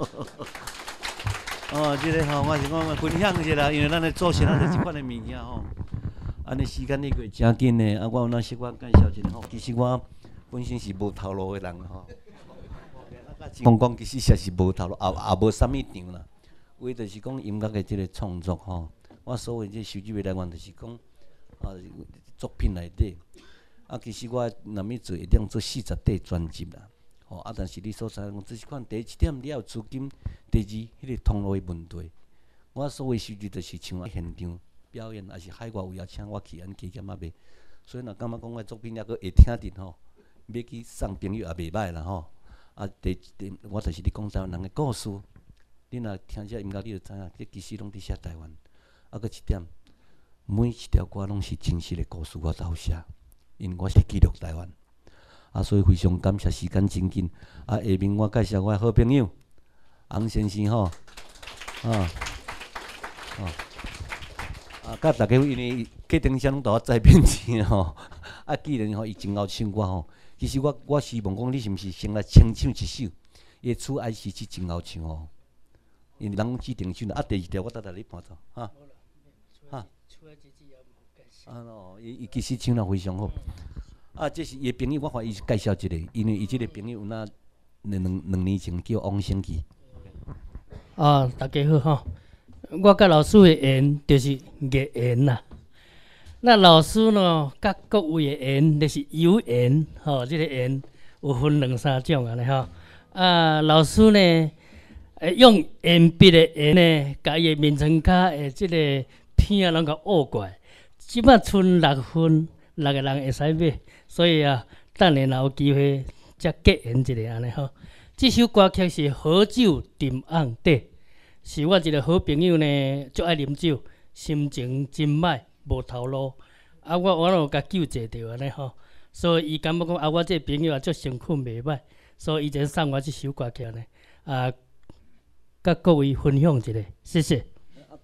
哦，即、这个吼，我是讲分享一下啦，因为咱咧祖先咱咧即款的物件吼，安尼时间咧过真紧呢。啊，我有哪小可介绍一下吼，其实我本身是无头路的人吼。讲讲其实也是无头路，也也无啥物场啦。为就是讲音乐的即个创作吼，我所谓即收集的来源就是讲啊作品内底。啊，其实我若要做，一定做四十块专辑啦。哦，啊，但是你所知讲，这是款第一点，你要有资金；第二，迄个通路的问题。我所谓收入就是像现场表演，还是海外有邀请我去，安加减啊卖。所以若感觉讲我作品抑阁会听着吼，要去送朋友也袂歹啦吼。啊，第第我就是咧讲台湾人的故事。你若听这音乐，你就知影，这其实拢伫写台湾。啊，阁一点，每一条歌拢是真实的故事，我斗写，因为我是记录台湾。啊，所以非常感谢时间真紧。啊，下面我介绍我的好朋友洪先生吼，啊，哦，啊，甲大家因为隔天时拢甲我再变钱吼，啊，既然吼伊真晓唱歌吼，其实我我希望讲你是毋是先来清唱一首，伊厝爱是是真晓唱吼，因为人指定首啦，啊，第二条我等下你伴奏，哈，哈，啊喏，伊伊其实唱得非常好。啊，这是伊的朋友，我看伊介绍一个，因为伊即个朋友有那两两两年前叫王生基。 啊，大家好吼！我甲老师的缘就是业缘啦。那老师呢，甲各位的缘就是有缘，吼，即、这个缘有分两三种安尼吼。啊，老师呢，诶，用鉛笔的缘呢，甲伊的面层骹的即个片拢甲挖过来，即摆剩六分，六个人会使买。所以啊，等下若有机会再结缘一下安尼吼。这首歌曲是《好酒沉甕底》，是我一个好朋友呢，足爱啉酒，心情真歹，无头路。啊，我我有甲救济着安尼吼，所以伊感觉讲啊，我这个朋友啊，足身躯袂歹，所以伊才送我这首歌曲呢。啊，甲各位分享一下，谢谢。 啊，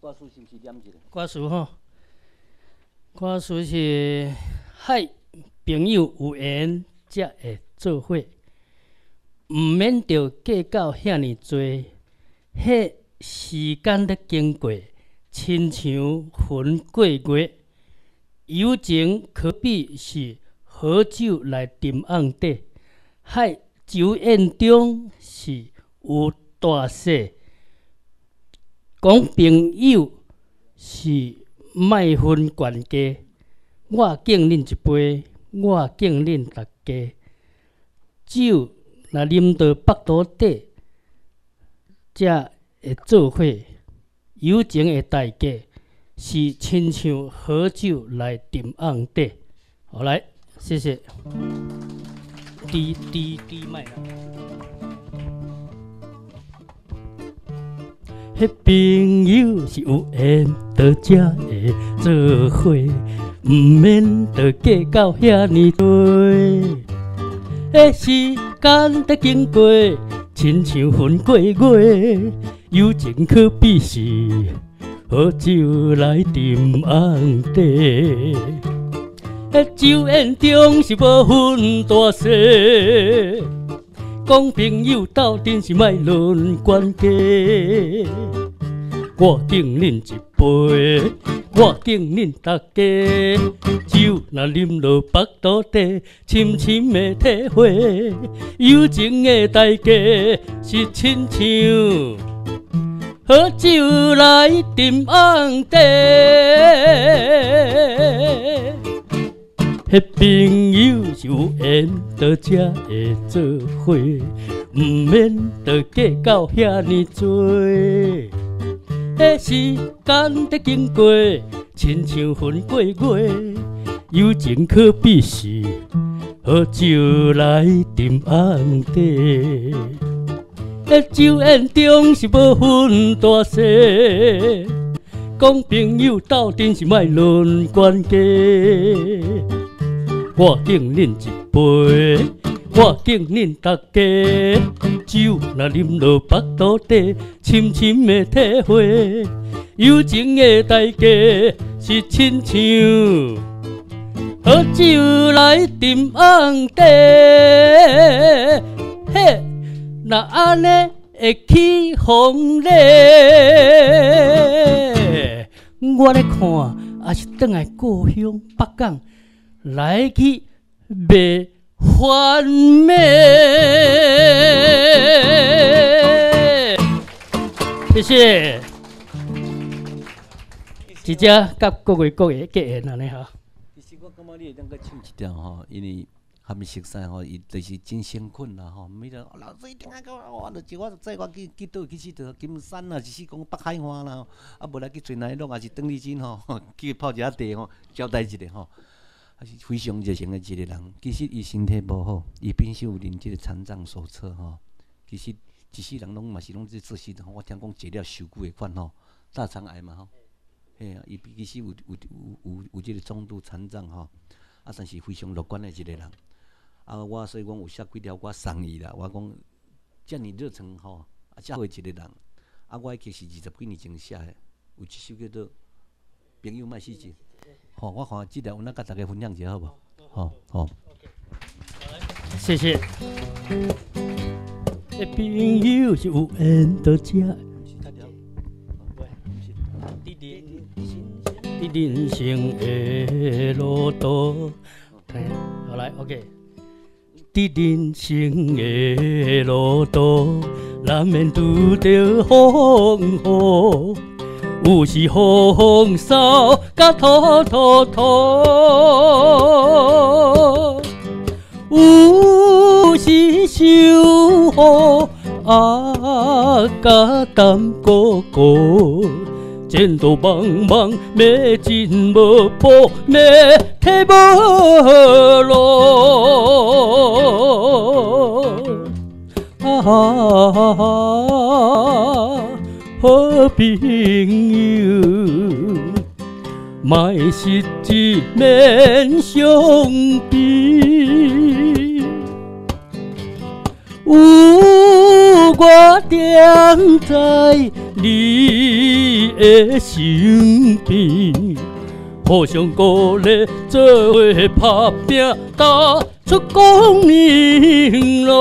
歌词是毋是念一个？ 歌词吼，歌词是嗨，朋友有缘才会做伙，毋免着计较遐尼多，迄时间咧经过，亲像云过月，友情可比是好酒来沉甕底，嗨，酒宴中是有大小。讲朋友是莫分悬低，我敬恁一杯，我敬恁大家。酒若啉到腹肚底，才会做伙。友情的代价是亲像好酒来沉甕底。好来，谢谢。低低低麦啦。迄朋友是有缘，倒才会做伙，毋免着计较遐尼多。迄时间在经过，亲像云过月，友情可比是好酒来沉甕底。迄酒宴中是无分大小。讲朋友斗阵是莫论关系，我敬恁一杯，我敬恁大家。酒若啉落腹肚底，深深的体会，友情的代价是亲像好酒来沉甕底。迄朋友是有缘，倒才会做伙，毋免着计较遐尼多。迄时间在经过，亲像云过月，友情可比是好酒来沉甕底。迄酒宴中是无分大小，讲朋友斗阵是莫论关系。我敬恁一杯，我敬恁大家。酒若啉落腹肚底，深深的体会，友情的代价是亲像好酒来沉甕底。嘿，若安尼会起风咧，我咧看，也是转来故乡北港。来去卖番麦，谢谢。一只甲各位各位结缘安尼吼。 其实我感觉你会当搁唱一条吼，因为还没熟悉吼，伊就是真辛苦啦吼。每个老师一定爱讲，我就叫我载我去去倒去去倒金山啦，就是讲北海岸啦，啊无来去做哪落，也是邓丽君吼，去泡一下茶吼，交代一下吼。还是非常热情的一个人。其实伊身体无好，伊本身有认即个残障手册吼。其实一世人拢嘛是拢即做事吼。我听讲坐了受苦的款吼，大肠癌嘛吼。嘿啊，伊其实有有有有有即个中度残障吼，啊，但是非常乐观的一个人。啊，我所以讲有写几条我送伊啦。我讲遮尔热情吼，啊，遮好一个人。啊，我迄曲是二十几年前写的，有一首叫做《朋友莫死情》。吼、哦，我看即条有哪甲大家分享一下好无？好，好。 谢谢。迄朋友是有缘倒才。伫人生的路途，好来 ，OK。伫人生的路途，难免拄着风雨。有时风骚甲拖拖拖，有时受雨啊甲淡孤孤，前途茫茫，要进无步，要退无路。啊！好朋友，莫失志免伤悲。有我踮在你的身边，互相鼓励，做伙打拼，踏出光明路。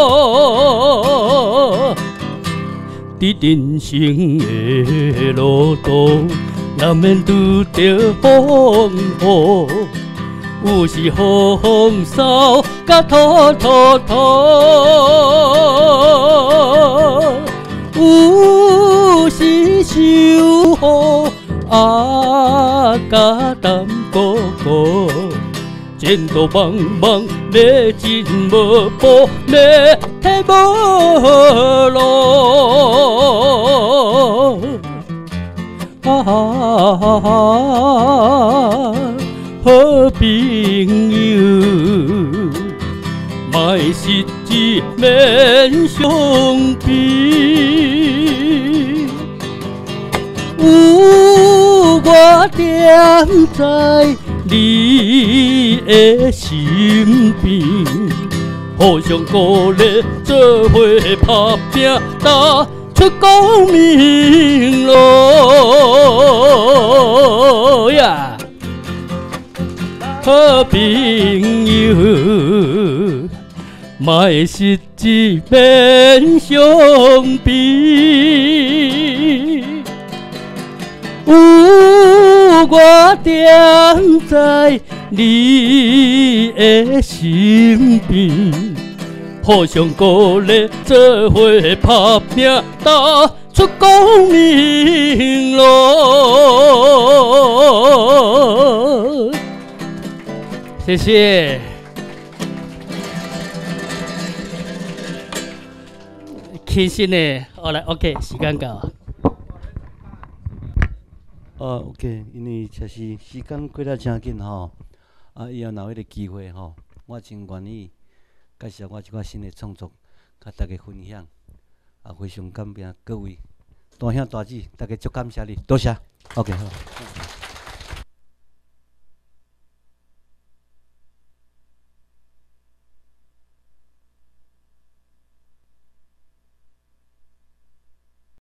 伫人生的路途，难免拄着风雨。有时风骚甲拖拖拖，有时受雨啊甲淡薄薄，前途茫茫，要进无步，要退无路。啊啊啊啊好朋友，莫失志免相逼。有我踮在你的身边，互相鼓励，做伙打拼，踏出光明路呀！好朋友，莫失志免相逼。有我踮在你的身边，互相鼓励，做伙打拼，踏出光明路。谢谢。开心的，好来 ，OK， 时间到。 哦 ，OK， 因为确实时间过得真紧吼，啊，以后若有迄个机会吼，我真愿意介绍我即款新的创作，甲大家分享。啊，非常感谢各位大兄大姊，大家足感谢你，多谢。OK， 好。